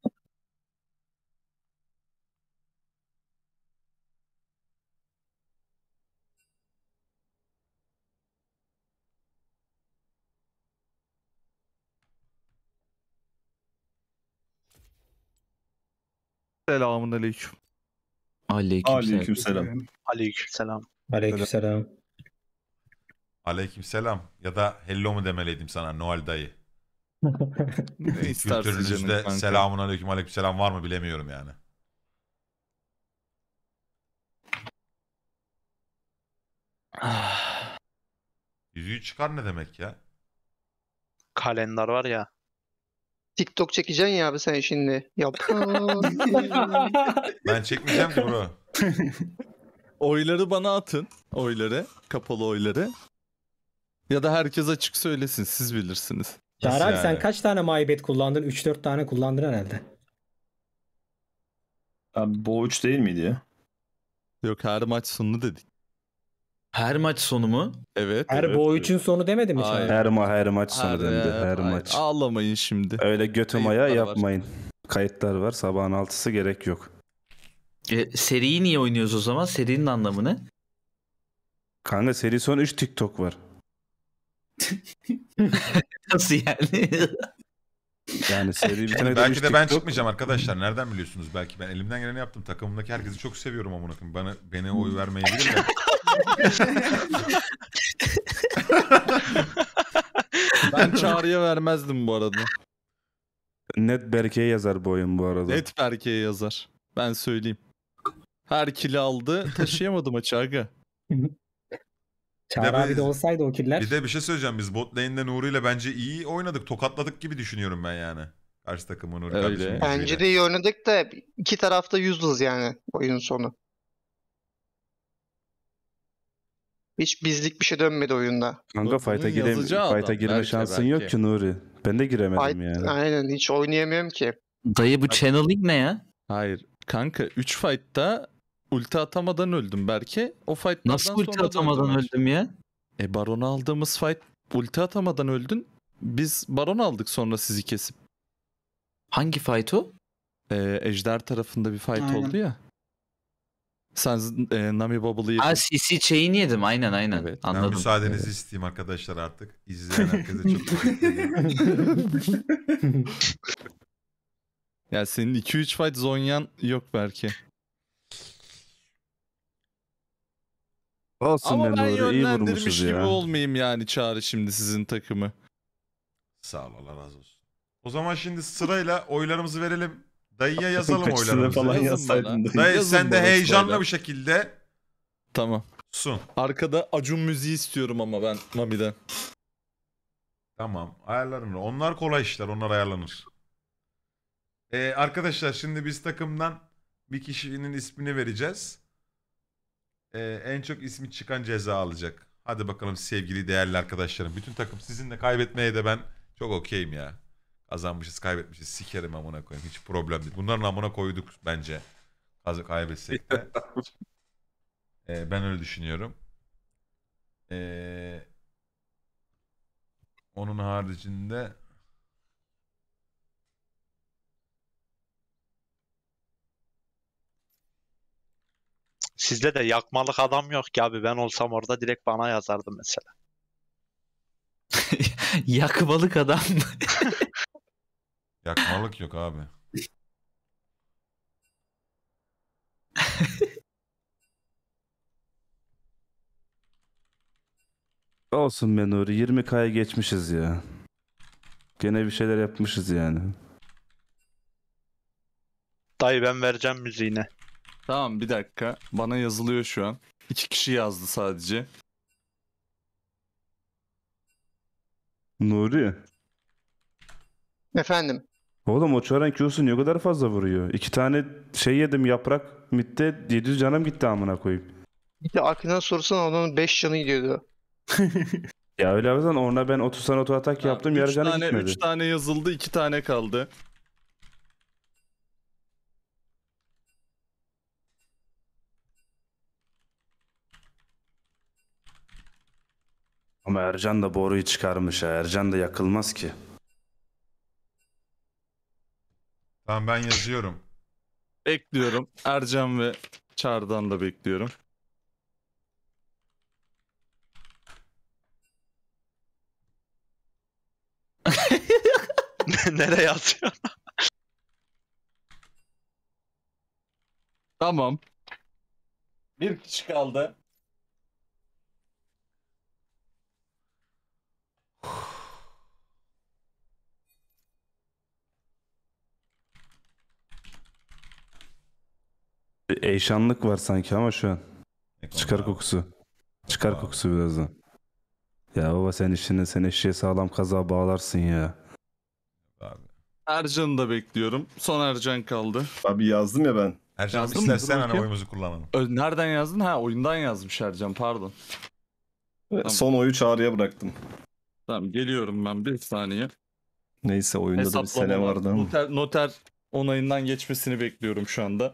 Selamun aleyküm. Aleykümselam. Aleykümselam. Aleykümselam. Aleykümselam. Ya da hello mu demeliydim sana Noel dayı. Ne istersin canım Kültürünüzde kanka. selamun aleyküm aleykümselam var mı bilemiyorum yani. Yüzüğü çıkar ne demek ya? Kalender var ya. TikTok çekeceksin ya abi sen şimdi. Yap. Ben çekmeyeceğim ki bro. Oyları bana atın. Oyları. Kapalı oyları. Ya da herkes açık söylesin. Siz bilirsiniz. Çağrı abi yani? sen kaç tane maybet kullandın? üç dört tane kullandın herhalde. Abi bu üç değil miydi ya? Yok, her maç sonu dedik. Her maç sonu mu? Evet. Her evet, bu evet. üçün sonu demedi mi Hayır. Çağrı? Her, ma her maç sonu Her, dendi. Her hayır, maç. Ağlamayın şimdi. Öyle götü maya Kayıtlar var. yapmayın. Kayıtlar var. Sabahın altısı gerek yok. E, seriyi niye oynuyoruz o zaman? Serinin anlamı ne? Kanka seri son üç TikTok var. Nasıl yani? Yani seri bir tane Belki de ben TikTok. çıkmayacağım arkadaşlar. Nereden biliyorsunuz? Belki ben elimden geleni yaptım. Takımımdaki herkesi çok seviyorum amına koyayım. Bana beni oy vermeyebilirler. Ben Çağrı'ya vermezdim bu arada. Net Berke'ye yazar bu oyun bu arada. Net Berke'ye yazar. Ben söyleyeyim. Her kili aldı. Taşıyamadı maçı aga. Çağrı Bir de abi de biz- olsaydı o killer. Bir de bir şey söyleyeceğim. Biz bot lane'de Nuri ile bence iyi oynadık. Tokatladık gibi düşünüyorum ben yani. Karşı takımı Nuri Öyle. kardeşim. Bence de iyi oynadık da iki tarafta useless yani oyun sonu. Hiç bizlik bir şey dönmedi oyunda. Kanka Bunun fight'a girem yazacağı fight'a adam girme belki, şansın belki. yok ki Nuri. Ben de giremedim Fight, yani. aynen hiç oynayamıyorum ki. Dayı bu channeling ne ya? Hayır. Kanka üç fight'ta ulti atamadan öldüm belki. O fight'lardan Nasıl ulti sonra atamadan döndü maç. öldüm ya? E Baron'u aldığımız fight ulti atamadan öldün. Biz Baron aldık sonra sizi kesip. Hangi fight o? E, Ejder tarafında bir fight Aynen. oldu ya. Sen e, Nami Bubble'ı Ha yedin. C C chain yedim, aynen aynen. Evet. Ben Anladım. müsaadenizi isteyeyim arkadaşlar artık. İzleyen herkese çok teşekkür ederim. Ya senin iki üç fight zonyan yok belki. Olsun Ama be ben Nuri, iyi yönlendirmiş vurmuşuz gibi ya. olmayayım yani Çağrı şimdi sizin takımı. Sağ ol, Allah razı olsun. O zaman şimdi sırayla oylarımızı verelim. Dayıya yazalım Kaçısını oylarımızı. falan Yazın yazsaydın bana. da. Dayı Yazın sen de bana heyecanlı sırayla. bir şekilde Tamam. sun. Arkada Acun müziği istiyorum ama ben Mami'den. Tamam, ayarlarım. Onlar kolay işler, onlar ayarlanır. Ee, arkadaşlar şimdi biz takımdan bir kişinin ismini vereceğiz. Ee, en çok ismi çıkan ceza alacak. Hadi bakalım sevgili değerli arkadaşlarım. Bütün takım sizinle, kaybetmeye de ben çok okeyim ya. Kazanmışız, kaybetmişiz. Sikerim amına koyayım. Hiç problem değil. Bunların amına koyduk bence. Kaz kaybetsek de. Ee, ben öyle düşünüyorum. Ee, onun haricinde Sizde de yakmalık adam yok ki abi. Ben olsam orada direkt bana yazardı mesela. Yakmalık adam mı? Yakmalık yok abi. Olsun be Nuri. yirmi K'ya geçmişiz ya. Gene bir şeyler yapmışız yani. Dayı ben vereceğim müziğine. Tamam bir dakika. Bana yazılıyor şu an. İki kişi yazdı sadece. Nuri. Efendim. Oğlum o çören Q'su ne kadar fazla vuruyor? İki tane şey yedim yaprak. Mitte yedi yüz canım gitti amına koyayım. Bir de Akın'a sorsan onun beş canı gidiyordu. Ya öyle yapsan ona ben otuz tane oto atak Tamam, yaptım üç yarı canı tane, gitmedi. üç tane yazıldı, iki tane kaldı. Ama Ercan da boruyu çıkarmış ha. Ercan da yakılmaz ki. Tamam ben yazıyorum. Bekliyorum. Ercan ve Çağrı'dan da bekliyorum. Nereye yazıyor? Tamam. Bir kişi kaldı. Bir Eyşanlık var sanki ama şu an. Ne konu Çıkar abi? kokusu. Çıkar Abi. kokusu birazdan. Ya baba sen işini sen eşeğe sağlam kaza bağlarsın ya. Abi. Ercan'ı da bekliyorum. Son Ercan kaldı. Abi yazdım ya ben. Ercan Yazdın mı? istersen Dur hani bakayım. oyumuzu kullanalım. Ö, Nereden yazdın? Ha oyundan yazmış Ercan pardon. Tamam. Son oyu Çağrı'ya bıraktım. Tamam geliyorum ben bir saniye. Neyse oyunda da bir sene Hesaplama vardı ama. Noter, noter onayından geçmesini bekliyorum şu anda.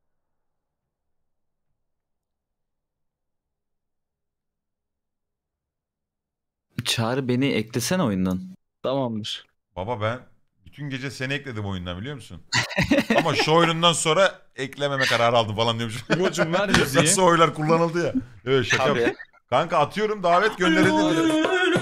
Çağrı beni eklesene oyundan. Tamamdır. Baba ben bütün gece seni ekledim oyundan biliyor musun? Ama şu oyunundan sonra eklememe kararı aldım falan diyormuş. İbo'cum ver müziği. Nasıl oylar kullanıldı ya. Evet şaka. Tabii. yaptım. Kanka atıyorum davet gönderildi diyor.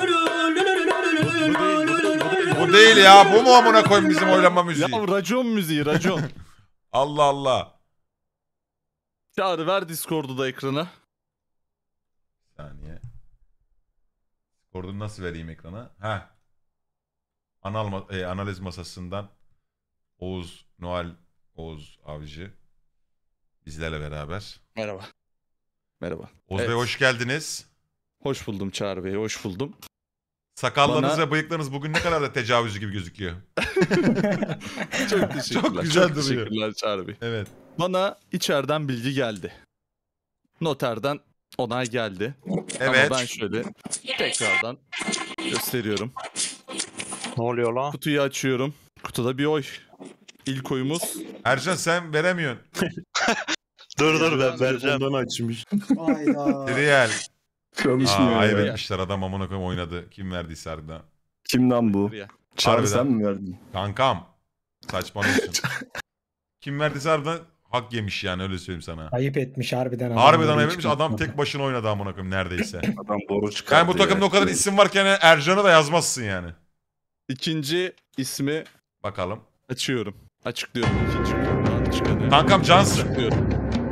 Bu değil ya. Bu mu amına koyayım bizim oylama müziği? Ya racon müziği racon. Allah Allah. Çağrı ver Discord'u da ekrana. Bir saniye. Discord'u nasıl vereyim ekrana? Heh. Anal ma- e, analiz masasından Oğuz, Noel, Oğuz Avcı bizlerle beraber. Merhaba. Merhaba. Oğuz Evet. Bey hoş geldiniz. Hoş buldum Çağrı Bey, hoş buldum. Sakallarınız Bana- ve bıyıklarınız bugün ne kadar da tecavüzcü gibi gözüküyor. Çok teşekkürler. Çok güzel duruyor. teşekkürler Çağrı Bey. Evet. Bana içeriden bilgi geldi. Noterden onay geldi. Evet. Ama ben şöyle tekrardan gösteriyorum. Ne oluyor lan? Kutuyu açıyorum. Kutuda bir oy. İlk oyumuz. Ercan sen veremiyorsun. Dur dur ben vereceğim. Ondan açmış. Hayda. Trial. Aa, Çalışmıyor ayıp ya. etmişler adam amına koyayım oynadı. Kim verdiyse harbiden. Kim lan bu? Buraya. Çağrı Harbiden. sen mi verdin? Kankam. Saçmalıyorsun. Kim verdiyse harbiden hak yemiş yani öyle söyleyeyim sana. Ayıp etmiş harbiden. adam Harbiden böyle ayıp etmiş çıkmış. adam tek başına oynadı amına koyayım neredeyse. Adam boru çıkardı Yani bu takımda ya. o kadar isim varken Ercan'ı da yazmazsın yani. İkinci ismi Bakalım. açıyorum. Açıklıyorum ikinci kutudan çıkanı. Kankam Cansın. Açıklıyorum.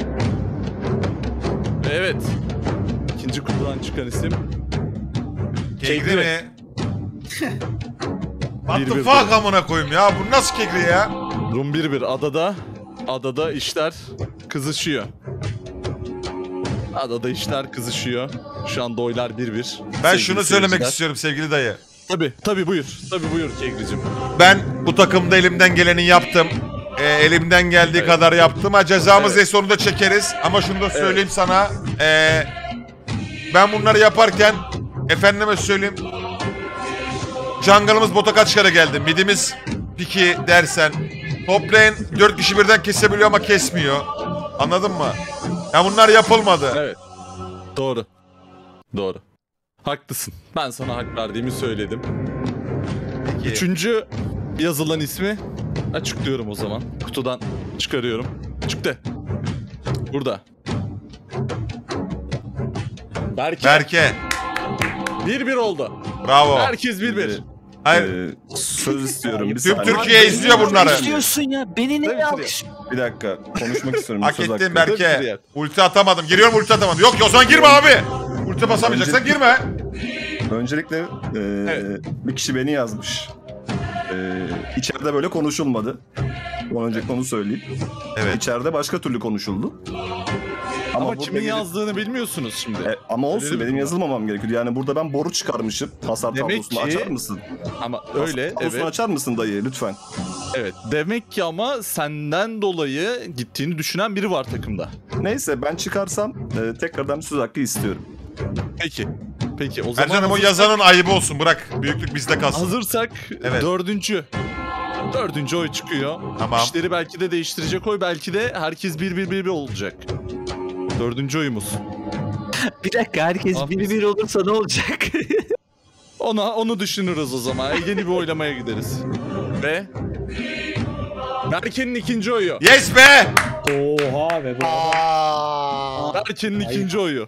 Evet. İkinci kutudan çıkan isim. Kegri mi? What Bir the bir fuck de. amına koyayım ya? Bu nasıl kegri ya? Durum bir bir. Adada. Adada işler kızışıyor. Adada işler kızışıyor. Şu anda oylar bir bir. Ben Sevgili şunu söylemek seyirciler. istiyorum sevgili dayı. Tabii tabii buyur. Tabii buyur Kegricim. Ben bu takımda elimden geleni yaptım. Ee, elimden geldiği Evet. kadar yaptım. Ha cezamız Evet. en sonunda çekeriz. Ama şunu da söyleyeyim sana. Ee, ben bunları yaparken efendime söyleyeyim. Jungle'ımız bota kaç kere geldi? Midimiz piki dersen. Top lane dört kişi birden kesebiliyor ama kesmiyor. Anladın mı? Ya bunlar yapılmadı. Evet. Doğru. Doğru. Haklısın. Ben sana hak verdiğimi söyledim. Peki. Üçüncü yazılan ismi açıklıyorum o zaman. Kutudan çıkarıyorum. Çıktı. Burada. Berke. Berke. bir bir oldu. Bravo. Herkes bir bir. Hayır. Ee, söz istiyorum. Bir Tüm saniye. Türkiye izliyor bunları. Ne istiyorsun ya? Beni ne alkış? Bir dakika. Konuşmak istiyorum. Hak söz ettin hakkı. Berke. Ulti atamadım. Giriyorum ulti atamadım. Yok o zaman girme abi. Ulti basamayacaksan girme. Öncelikle e, bir kişi beni yazmış. E, içeride böyle konuşulmadı. Ondan önce konu söyleyeyim. Evet. İçeride başka türlü konuşuldu. Ama, burada kimin gelip- yazdığını bilmiyorsunuz şimdi. E, ama olsun Söyleyelim benim bunu. yazılmamam gerekiyor. Yani burada ben boru çıkarmışım. Hasar Demek tablosunu ki- açar mısın? Ama öyle Tablosunu evet. açar mısın dayı lütfen? Evet. Demek ki ama senden dolayı gittiğini düşünen biri var takımda. Neyse ben çıkarsam e, tekrardan söz hakkı istiyorum. Peki. Peki o zaman Ercan'ım o hazırsak- yazanın ayıbı olsun. Bırak. Büyüklük bizde kalsın. Hazırsak Evet. dördüncü. Dördüncü oy çıkıyor. Tamam. İşleri belki de değiştirecek oy. Belki de herkes bir bir bir bir olacak. Dördüncü oyumuz. Bir dakika herkes Aferin. bir bir olursa ne olacak? Ona onu düşünürüz o zaman. Yeni bir oylamaya gideriz. Ve Berke'nin ikinci oyu. Yes be! Oha be bu. Berke'nin ikinci oyu.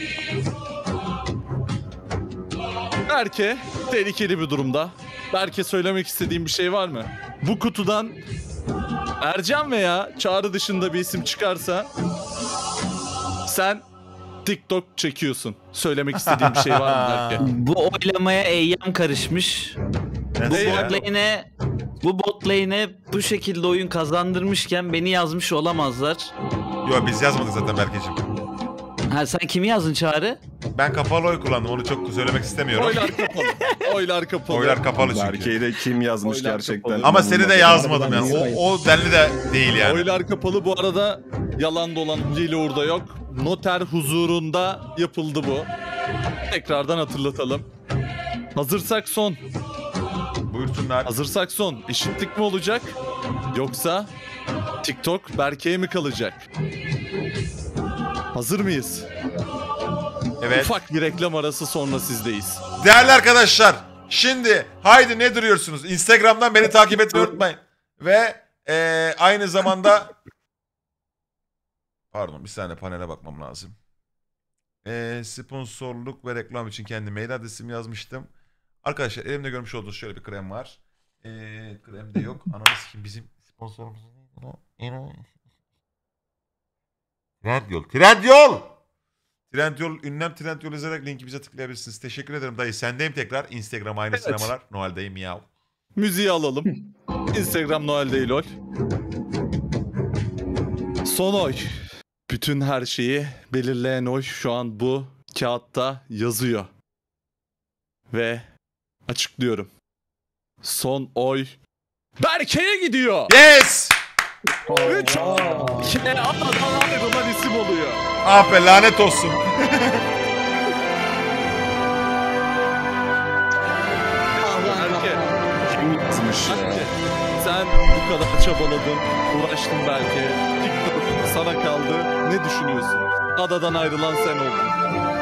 Berke tehlikeli bir durumda. Berke söylemek istediğin bir şey var mı? Bu kutudan Ercan veya Çağrı dışında bir isim çıkarsa sen TikTok çekiyorsun. Söylemek istediğin bir şey var mı Berke? Bu oylamaya eyyam karışmış. Bu Nasıl ya? bot lane'e bu bot lane'e bu şekilde oyun kazandırmışken beni yazmış olamazlar. Yo biz yazmadık zaten Berkeciğim. Ha sen kimi yazdın Çağrı? Ben kapalı oy kullandım. Onu çok söylemek istemiyorum. Oylar kapalı. Oylar kapalı. Oylar kapalı çünkü. Berke'yi de kim yazmış Oylar gerçekten? kapalı. Ama seni de yazmadım yani. Harbiden O, o denli de değil yani. Oylar kapalı. Bu arada yalan dolan hile orada yok. Noter huzurunda yapıldı bu. Tekrardan hatırlatalım. Hazırsak son. Buyursunlar. Hazırsak son. Eşitlik mi olacak? Yoksa TikTok Berke'ye mi kalacak? Hazır mıyız? Evet. Ufak bir reklam arası sonra sizdeyiz. Değerli arkadaşlar, şimdi haydi ne duruyorsunuz? Instagram'dan beni takip etmeyi unutmayın. Ve eee, aynı zamanda pardon bir saniye panele bakmam lazım. Eee, sponsorluk ve reklam için kendi mail adresimi yazmıştım. Arkadaşlar elimde görmüş olduğunuz şöyle bir krem var. Eee krem de yok. Ananı sikeyim bizim sponsorumuz neydi? Trendyol. Trendyol! Trendyol, ünlem Trendyol yazarak linki bize tıklayabilirsiniz. Teşekkür ederim dayı. Sendeyim tekrar. Instagram aynı Evet. sinemalar. Noel'deyim yav. Müziği alalım. Instagram Noel değil ol. Son oy. Bütün her şeyi belirleyen oy şu an bu kağıtta yazıyor. Ve açıklıyorum. Son oy Berke'ye gidiyor. Yes! Üç oy. Kine anadan ayrılan isim oluyor. Ah be lanet olsun. Berke. Kim yazmış ya? Berke. Sen bu kadar çabaladın, uğraştın belki. TikTok sana kaldı. Ne düşünüyorsun? Adadan ayrılan sen oldun.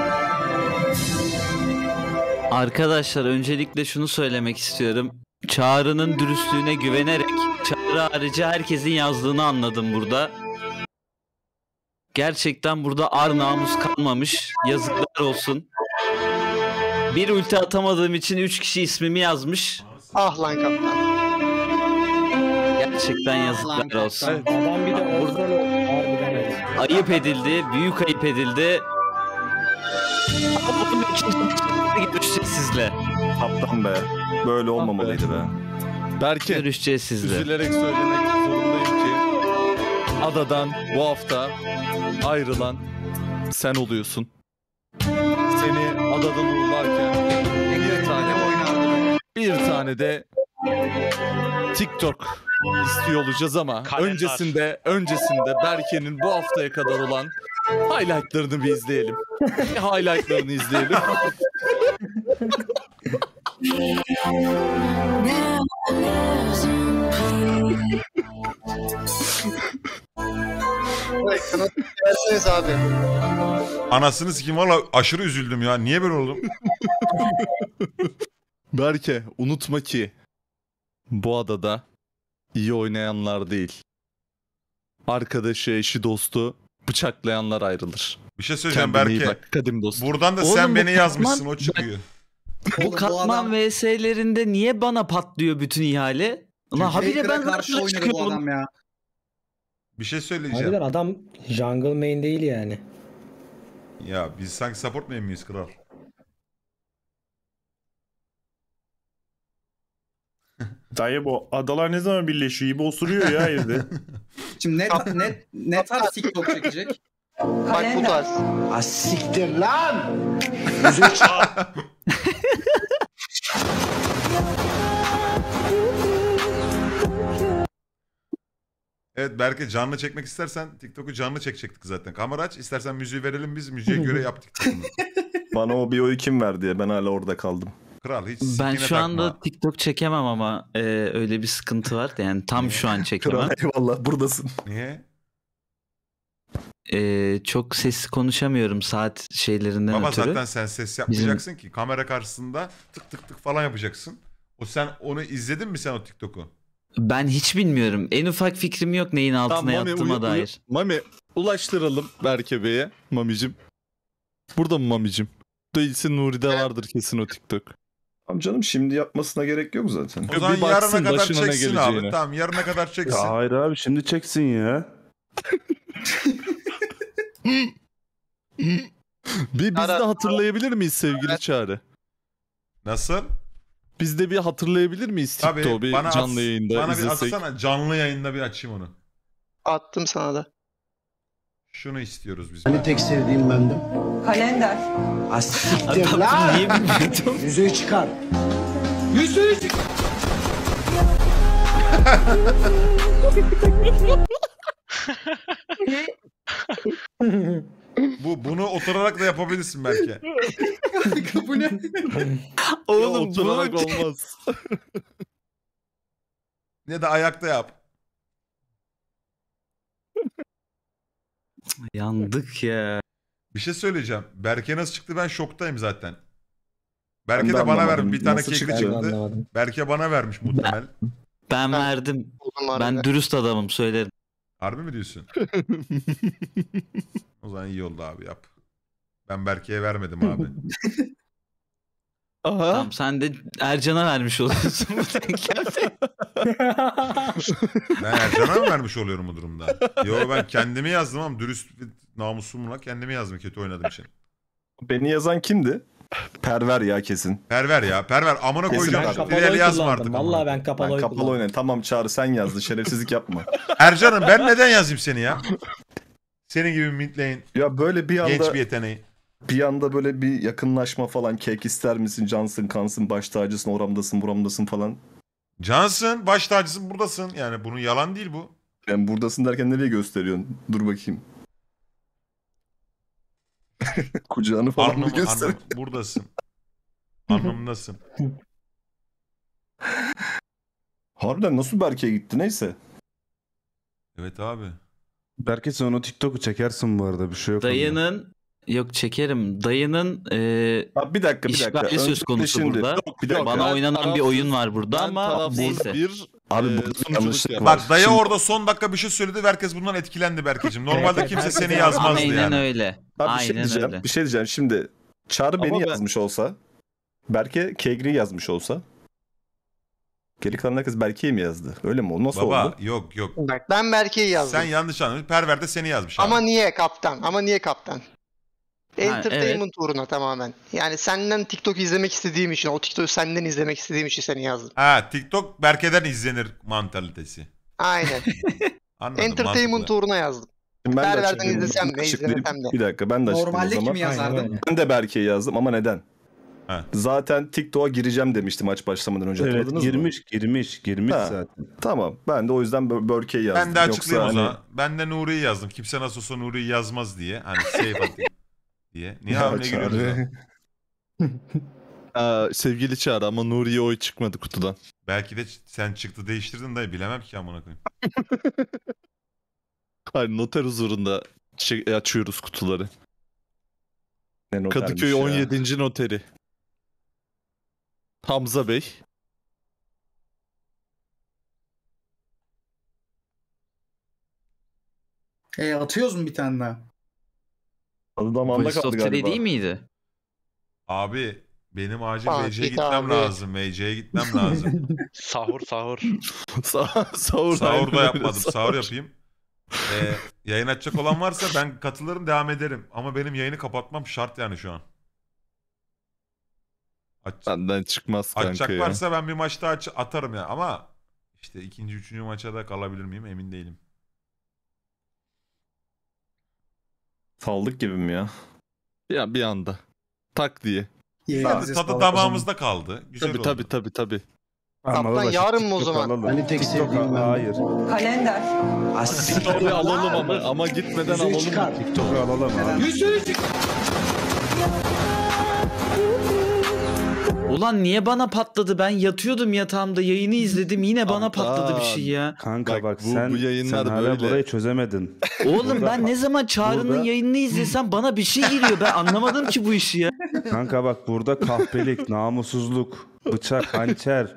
Arkadaşlar öncelikle şunu söylemek istiyorum. Çağrı'nın dürüstlüğüne güvenerek Çağrı harici herkesin yazdığını anladım burada. Gerçekten burada ar namus kalmamış. Yazıklar olsun. Bir ulti atamadığım için üç kişi ismimi yazmış. Ah lan kaptan. Gerçekten yazıklar olsun. Adam bir de orada harbiden evet. Ayıp edildi. Büyük ayıp edildi. Ama bunun ikinci görüşeceğiz sizle. Kaptan be. Böyle olmamalıydı be. Berke, Görüşeceğiz sizle. üzülerek söylemek zorundayım ki adadan bu hafta ayrılan sen oluyorsun. Seni adadan uğurlarken bir tane bir tane de TikTok istiyor olacağız ama Kalender. öncesinde öncesinde Berke'nin bu haftaya kadar olan highlightlarını bir izleyelim. Bir highlightlarını izleyelim. Ekrana verseniz abi. Anasını sikeyim valla aşırı üzüldüm ya. Niye böyle oldum? Berke unutma ki bu adada iyi oynayanlar değil. Arkadaşı, eşi, dostu bıçaklayanlar ayrılır. Bir şey söyleyeceğim Kendine iyi Berke. bak, kadim dostum. Buradan da Oğlum sen bu beni katman- yazmışsın o çıkıyor. Bu katman V S'lerinde niye bana patlıyor bütün ihale? Ulan habire ben karşı zaten oynadı bu çıkıyorum. adam ya. Bir şey söyleyeceğim. Harbiden adam jungle main değil yani. Ya biz sanki support main miyiz kral? Dayı bu adalar ne zaman birleşiyor? İbo osuruyor ya evde. Şimdi ne, ne, ne tarz TikTok çekecek? Bak bu tarz. Asiktir lan! Evet Berke, canlı çekmek istersen TikTok'u canlı çekecektik zaten. Kamera aç, istersen müziği verelim, biz müziğe göre yaptık. Bana o biyoyu kim verdi ya? Ben hala orada kaldım. Kral hiç Ben sikine şu takma. anda TikTok çekemem ama e, öyle bir sıkıntı var. Yani tam şu an çekemem. Kral eyvallah, buradasın. Niye? E, çok sesli konuşamıyorum saat şeylerinden Baba ötürü. zaten sen ses yapmayacaksın ki. Kamera karşısında tık tık tık falan yapacaksın. O sen onu izledin mi sen o TikTok'u? Ben hiç bilmiyorum. En ufak fikrim yok neyin altına Tamam, Mami, yattığıma uyu- uyu- dair. Mami ulaştıralım Berke Bey'e. Mamicim. Burada mı Mamicim? Değilse Nuri'de vardır kesin o TikTok. Tamam canım, şimdi yapmasına gerek yok zaten. O zaman Bir baksın yarına kadar başına ne çeksin abi. geleceğine. Tamam, yarına kadar çeksin. Ya hayır abi, şimdi çeksin ya. Bir biz de hatırlayabilir miyiz sevgili Çağrı? Nasıl? Biz de bir hatırlayabilir miyiz TikTok'u Tabii bir bana, canlı at- yayında bana bir izlesek? atsana, canlı yayında bir açayım onu. Attım sana da. Şunu istiyoruz biz. Hani tek sevdiğim bendim. Kalender. Asiktir Adam lan! niye bilmiyordum? Yüzüğü çıkar. Yüzüğü çıkar. Bu bunu oturarak da yapabilirsin belki. Bu ne? Oğlum Oturarak bu... olmaz. Ne de ayakta yap. Yandık ya. Bir şey söyleyeceğim. Berke nasıl çıktı, ben şoktayım zaten. Ben Berke de de bana anlamadım. vermiş. Bir tane Nasıl kekli çıktı? çıktı. Ben de anlamadım. Berke bana vermiş muhtemel. Ben verdim. Buldum Ben arada. dürüst adamım söylerim. Harbi mi diyorsun? O zaman iyi oldu abi, yap. Ben Berke'ye vermedim abi. Aha. Tamam sen de Ercan'a vermiş oluyorsun bu denklemde. Ben Ercan'a mı vermiş oluyorum bu durumda? Yo, ben kendimi yazdım ama dürüst bir namusumla kendimi yazdım kötü oynadığım için. Beni yazan kimdi? Perver ya kesin. Perver ya. Perver amına Kesin koyacağım. ben Kapalı İleri oy yazma kullandım. artık. Vallahi amına. ben kapalı Ben oy kapalı kullandım. oynayın. Tamam Çağrı, sen yazdın. Şerefsizlik yapma. Ercan'ım ben neden yazayım seni ya? Senin gibi midlane Ya böyle bir anda genç bir yeteneği. bir anda böyle bir yakınlaşma falan. Kek ister misin? Cansın, kansın, baş tacısın, oramdasın, buramdasın falan. Cansın, baş tacısın, buradasın. Yani bunun yalan değil bu. Yani buradasın derken nereye gösteriyorsun? Dur bakayım. Kucağını falan mı Alnım, göster? alnım, buradasın. Anlamındasın. Harbiden nasıl Berke'ye gitti, neyse. Evet abi. Berke sen o TikTok'u çekersin bu arada, bir şey yok. onda. Dayının yok çekerim. Dayının e, Abi bir dakika bir dakika. işgali söz Öncelikle konusu şimdi- burada. Bir dakika. Bana Ben oynanan bir tarafsız- oyun var burada ben ama tarafsız neyse. bir Abi e, burada sunuculuk yanlışlık yaptım. var. Bak dayı Şimdi- orada son dakika bir şey söyledi ve herkes bundan etkilendi Berkeciğim. Normalde Evet, kimse evet. seni Aynen yazmazdı Aynen yani. öyle. Abi bir şey Aynen diyeceğim. öyle. Bir şey diyeceğim. Şimdi Çağrı Ama beni ben- yazmış olsa, Berke Kegri yazmış olsa, geri kalan herkes Berke'yi mi yazdı? Öyle mi oldu? Nasıl Baba oldu? yok yok. Bak ben Berke'yi yazdım. Sen yanlış anladın. Perver de seni yazmış abi. Ama niye kaptan? Ama niye kaptan? Entertainment evet. uğruna tamamen. Yani senden TikTok izlemek istediğim için, o TikTok'u senden izlemek istediğim için seni yazdım. Ha, TikTok Berke'den izlenir mantalitesi. Aynen. Anladım. Entertainment mantıklı. uğruna yazdım. Şimdi ben de Berberden açıklayayım. izlesem Ben de, açıklayayım. izlemesem de. Bir dakika ben de açıklayayım o Normalde zaman. kim yazardı? Ben de Berke'yi yazdım ama neden? Ha. Zaten TikTok'a gireceğim demiştim maç başlamadan önce, Evet, hatırladınız mı? girmiş girmiş girmiş Ha. zaten. Tamam. Ben de o yüzden Bör- Berke'yi yazdım. Ben de açıklayayım Yoksa o hani- zaman. Ben de Nuri'yi yazdım. Kimse nasıl olsa Nuri'yi yazmaz diye. Hani safe atayım diye. Niye Ya hamle giriyoruz Çağrı. lan? Aa, sevgili Çağrı ama Nuri'ye oy çıkmadı kutudan. Belki de sen çıktı değiştirdin dayı. Bilemem ki amına koyayım. Hayır, noter huzurunda çe- açıyoruz kutuları. Ne notermiş Kadıköy ya. on yedinci noteri. Hamza Bey. E atıyoruz mu bir tane daha? Adı damağında Polis kaldı Software galiba. değil miydi? Abi benim acil Fatih V C'ye gitmem abi. lazım. V C'ye gitmem lazım. Sahur sahur. Sa- Sahur Sahur da aynen yapmadım. öyle, Sahur yapayım. Ee, yayın açacak olan varsa ben katılırım, devam ederim. Ama benim yayını kapatmam şart yani şu an. Aç, Benden çıkmaz kanka açacak ya. varsa ben bir maçta aç, atarım ya. Ama işte ikinci, üçüncü maça da kalabilir miyim emin değilim. Saldık gibi mi ya? Ya bir anda. Tak diye. Tadı, tadı damağımızda kaldı. Güzel Tabii oldu. tabii tabii tabii. Kaptan yarın mı o zaman? Hani tek TikTok'a sevdiğim ben. hayır. Kalender. TikTok'u alalım ama ama gitmeden Yüzüğü alalım. çıkar. TikTok'u alalım abi. Yüzüğü çıkar. Ulan niye bana patladı? Ben yatıyordum yatağımda yayını izledim yine bana patladı bir şey ya. Kanka bak, Bak, bu- sen, bu yayınlar sen hala böyle. burayı çözemedin. Oğlum ben ne zaman Çağrı'nın burada- yayınını izlesem bana bir şey geliyor. Ben anlamadım ki bu işi ya. Kanka bak, burada kahpelik, namussuzluk, bıçak, hançer.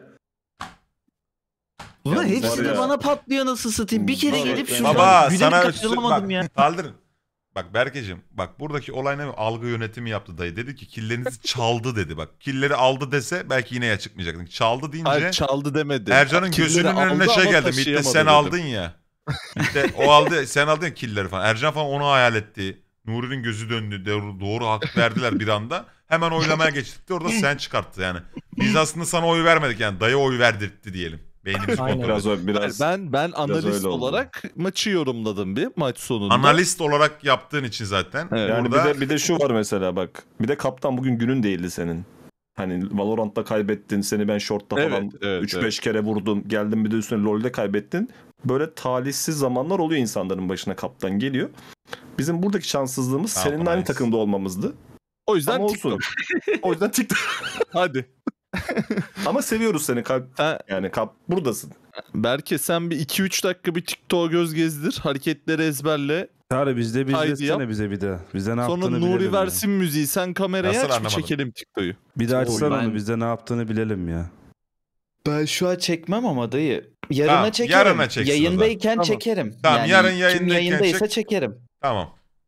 Ulan Yalnız hepsi var de ya- bana patlıyor nasıl satayım. Bir kere Baba, gelip ben- şuradan Baba gülerek sana kaçırılamadım bak, ya. kaldırın. Bak Berkeciğim, bak buradaki olay ne? Algı yönetimi yaptı dayı. Dedi ki killerinizi çaldı dedi bak. Killeri aldı dese belki yine ya çıkmayacaktın. Çaldı deyince Hayır çaldı demedi. Ercan'ın Killeri gözünün aldı önüne şey ama geldi. Mitte taşıyamadı sen dedim. aldın ya. Mitte o aldı, sen aldın ya killeri falan. Ercan falan onu hayal etti. Nuri'nin gözü döndü. Doğru, doğru hak verdiler bir anda. Hemen oylamaya geçtik de orada sen çıkarttı yani. Biz aslında sana oy vermedik yani. Dayı oy verdirtti diyelim. Beynimiz Aynen. kontrol Biraz etti. o biraz. Ben ben analist öyle oldu. olarak maçı yorumladım bir maç sonunda. Analist olarak yaptığın için zaten. Evet. Yani burada... bir de bir de şu var mesela bak. Bir de kaptan bugün günün değildi senin. Hani Valorant'ta kaybettin. Seni ben short'ta Evet, falan evet, üç beş evet. kere vurdum. Geldim bir de üstüne LoL'de kaybettin. Böyle talihsiz zamanlar oluyor insanların başına, kaptan geliyor. Bizim buradaki şanssızlığımız Ne seninle aynı yapamayız? takımda olmamızdı. O yüzden Ama olsun. TikTok. O yüzden TikTok. Hadi. Ama seviyoruz seni. Kalp, Ha, yani kap buradasın. Berke sen bir iki üç dakika bir TikTok'a göz gezdir. Hareketleri ezberle. Çağrı bizde bir Haydi izletsene yap. bize bir de. Bizde ne Sonra yaptığını Nuri bilelim ya. versin müziği. Sen kameraya Nasıl aç bir anlamadım? çekelim TikTok'u. Bir de açsana Ben- onu, bizde ne yaptığını bilelim ya. Ben şu an çekmem ama dayı. Yarına Tamam, çekerim. yarına çeksin o zaman. Yayındayken Tamam. çekerim. Tamam, Yani yarın kim yayındayken yayındaysa çek. çekerim. Tamam.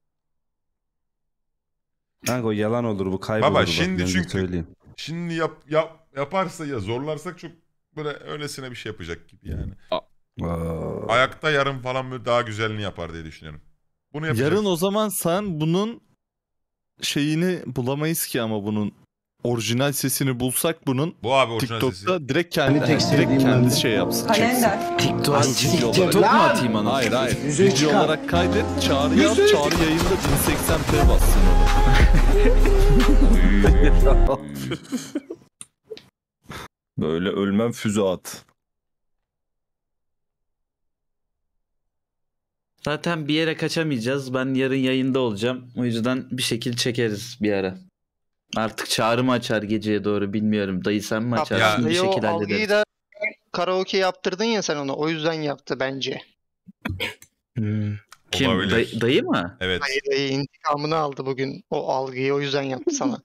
Kanka o yalan olur, bu kaybolur. Baba bak, şimdi ben de çünkü- söyleyeyim. Şimdi yap, yap yaparsa ya zorlarsak çok böyle öylesine bir şey yapacak gibi yani. Aa. Ayakta yarın falan böyle daha güzelini yapar diye düşünüyorum. Bunu yapacak. Yarın o zaman sen bunun şeyini bulamayız ki ama bunun orijinal sesini bulsak bunun Bu abi orijinal TikTok'ta sesi. direkt kendi Hani tek direkt sevdiğim kendi ben. şey yapsın. Kalender. TikTok, Siktir TikTok mu lan! atayım onu? Hayır hayır. Yüzüğü Video çıkar. olarak kaydet. Çağrı yap. Yüzüğü Çağrı yayında bin seksen p bassın onu. Böyle ölmem füze at. Zaten bir yere kaçamayacağız. Ben yarın yayında olacağım. O yüzden bir şekil çekeriz bir ara. Artık Çağrı mı açar geceye doğru bilmiyorum. Dayı sen mi Kaptan, açarsın? Bir dayı o şekil algıyı hallederiz. da karaoke yaptırdın ya sen ona. O yüzden yaptı bence. Hmm. Kim? Olabilir. Dayı, dayı mı? Evet. Dayı, dayı intikamını aldı bugün. O algıyı o yüzden yaptı sana.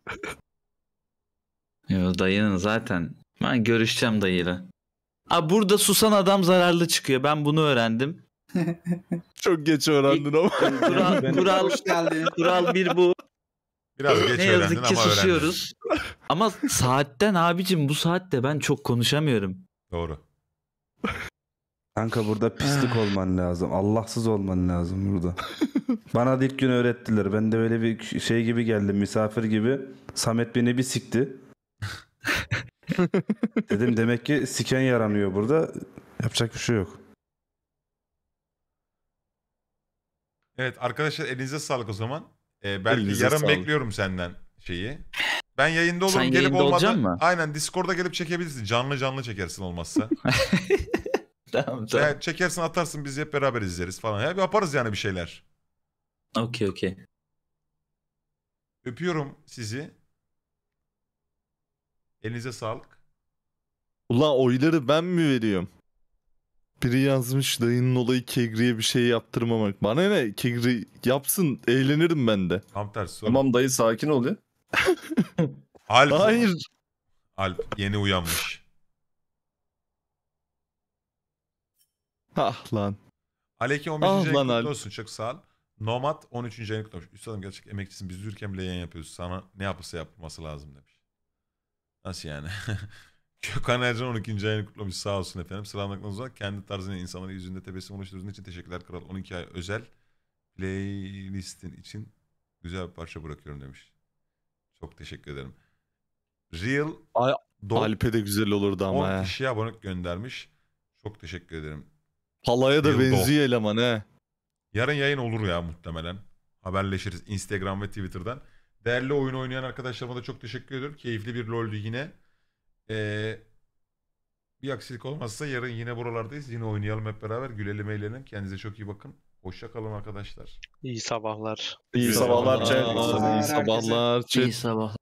Yo, dayının zaten. Ben görüşeceğim dayıyla. Aa, burada susan adam zararlı çıkıyor. Ben bunu öğrendim. Çok geç öğrendin ama. Kural, kural, Hoş geldin. kural bir bu. Biraz geç Ne öğrendin yazık ki ama öğrendin. susuyoruz. Ama saatten abicim bu saatte ben çok konuşamıyorum. Doğru. Kanka burada pislik olman lazım. Allahsız olman lazım burada. Bana da ilk gün öğrettiler. Ben de öyle bir şey gibi geldim, misafir gibi. Samet beni bir sikti. Dedim demek ki siken yaranıyor burada. Yapacak bir şey yok. Evet arkadaşlar elinize sağlık o zaman. Ee, belki Elinize yarın sağlık. bekliyorum senden şeyi. Ben yayında olurum, Sen gelip yayında olmadı. olacaksın mı? Aynen Discord'a gelip çekebilirsin. Canlı canlı çekersin olmazsa. Tamam tamam. Veya çekersin atarsın biz hep beraber izleriz falan. Hep yaparız yani bir şeyler. Okey okey. Öpüyorum sizi. Elinize sağlık. Ulan oyları ben mi veriyorum? Biri yazmış dayının olayı Kegri'ye bir şey yaptırmamak. Bana ne? Kegri yapsın, eğlenirim ben de. Tam tersi. oğlum. Tamam dayı, sakin ol ya. Alp. Hayır. Alp yeni uyanmış. Ah lan. Aleyküm on beşinci Ah ayın lan kutlu Alp. olsun. Çok sağ ol. Nomad on üçüncü ayını kutlamış. Üstadım gerçek emekçisin. Biz uyurken bile yayın yapıyoruz. Sana ne yapılsa yapılması lazım demiş. Nasıl yani? Gökhan Ercan on ikinci ayını kutlamış. Sağ olsun efendim. Sıralamaktan uzak. Kendi tarzıyla insanların yüzünde tebessüm oluşturduğun için teşekkürler kral. on iki ay özel playlistin için güzel bir parça bırakıyorum demiş. Çok teşekkür ederim. Real Ay, Dog Alp'e de güzel olurdu ama on he. kişiye abonelik göndermiş. Çok teşekkür ederim. Palaya da Real Dog. benziyor eleman he. Yarın yayın olur ya muhtemelen. Haberleşiriz Instagram ve Twitter'dan. Değerli oyun oynayan arkadaşlarıma da çok teşekkür ediyorum. Keyifli bir LoL'dü yine. Ee, bir aksilik olmazsa yarın yine buralardayız. Yine oynayalım hep beraber. Gülelim eğlenelim. Kendinize çok iyi bakın. Hoşça kalın arkadaşlar. İyi sabahlar. İyi İyi sabahlar sabahlar. chat. İyi sabahlar chat. İyi sabah.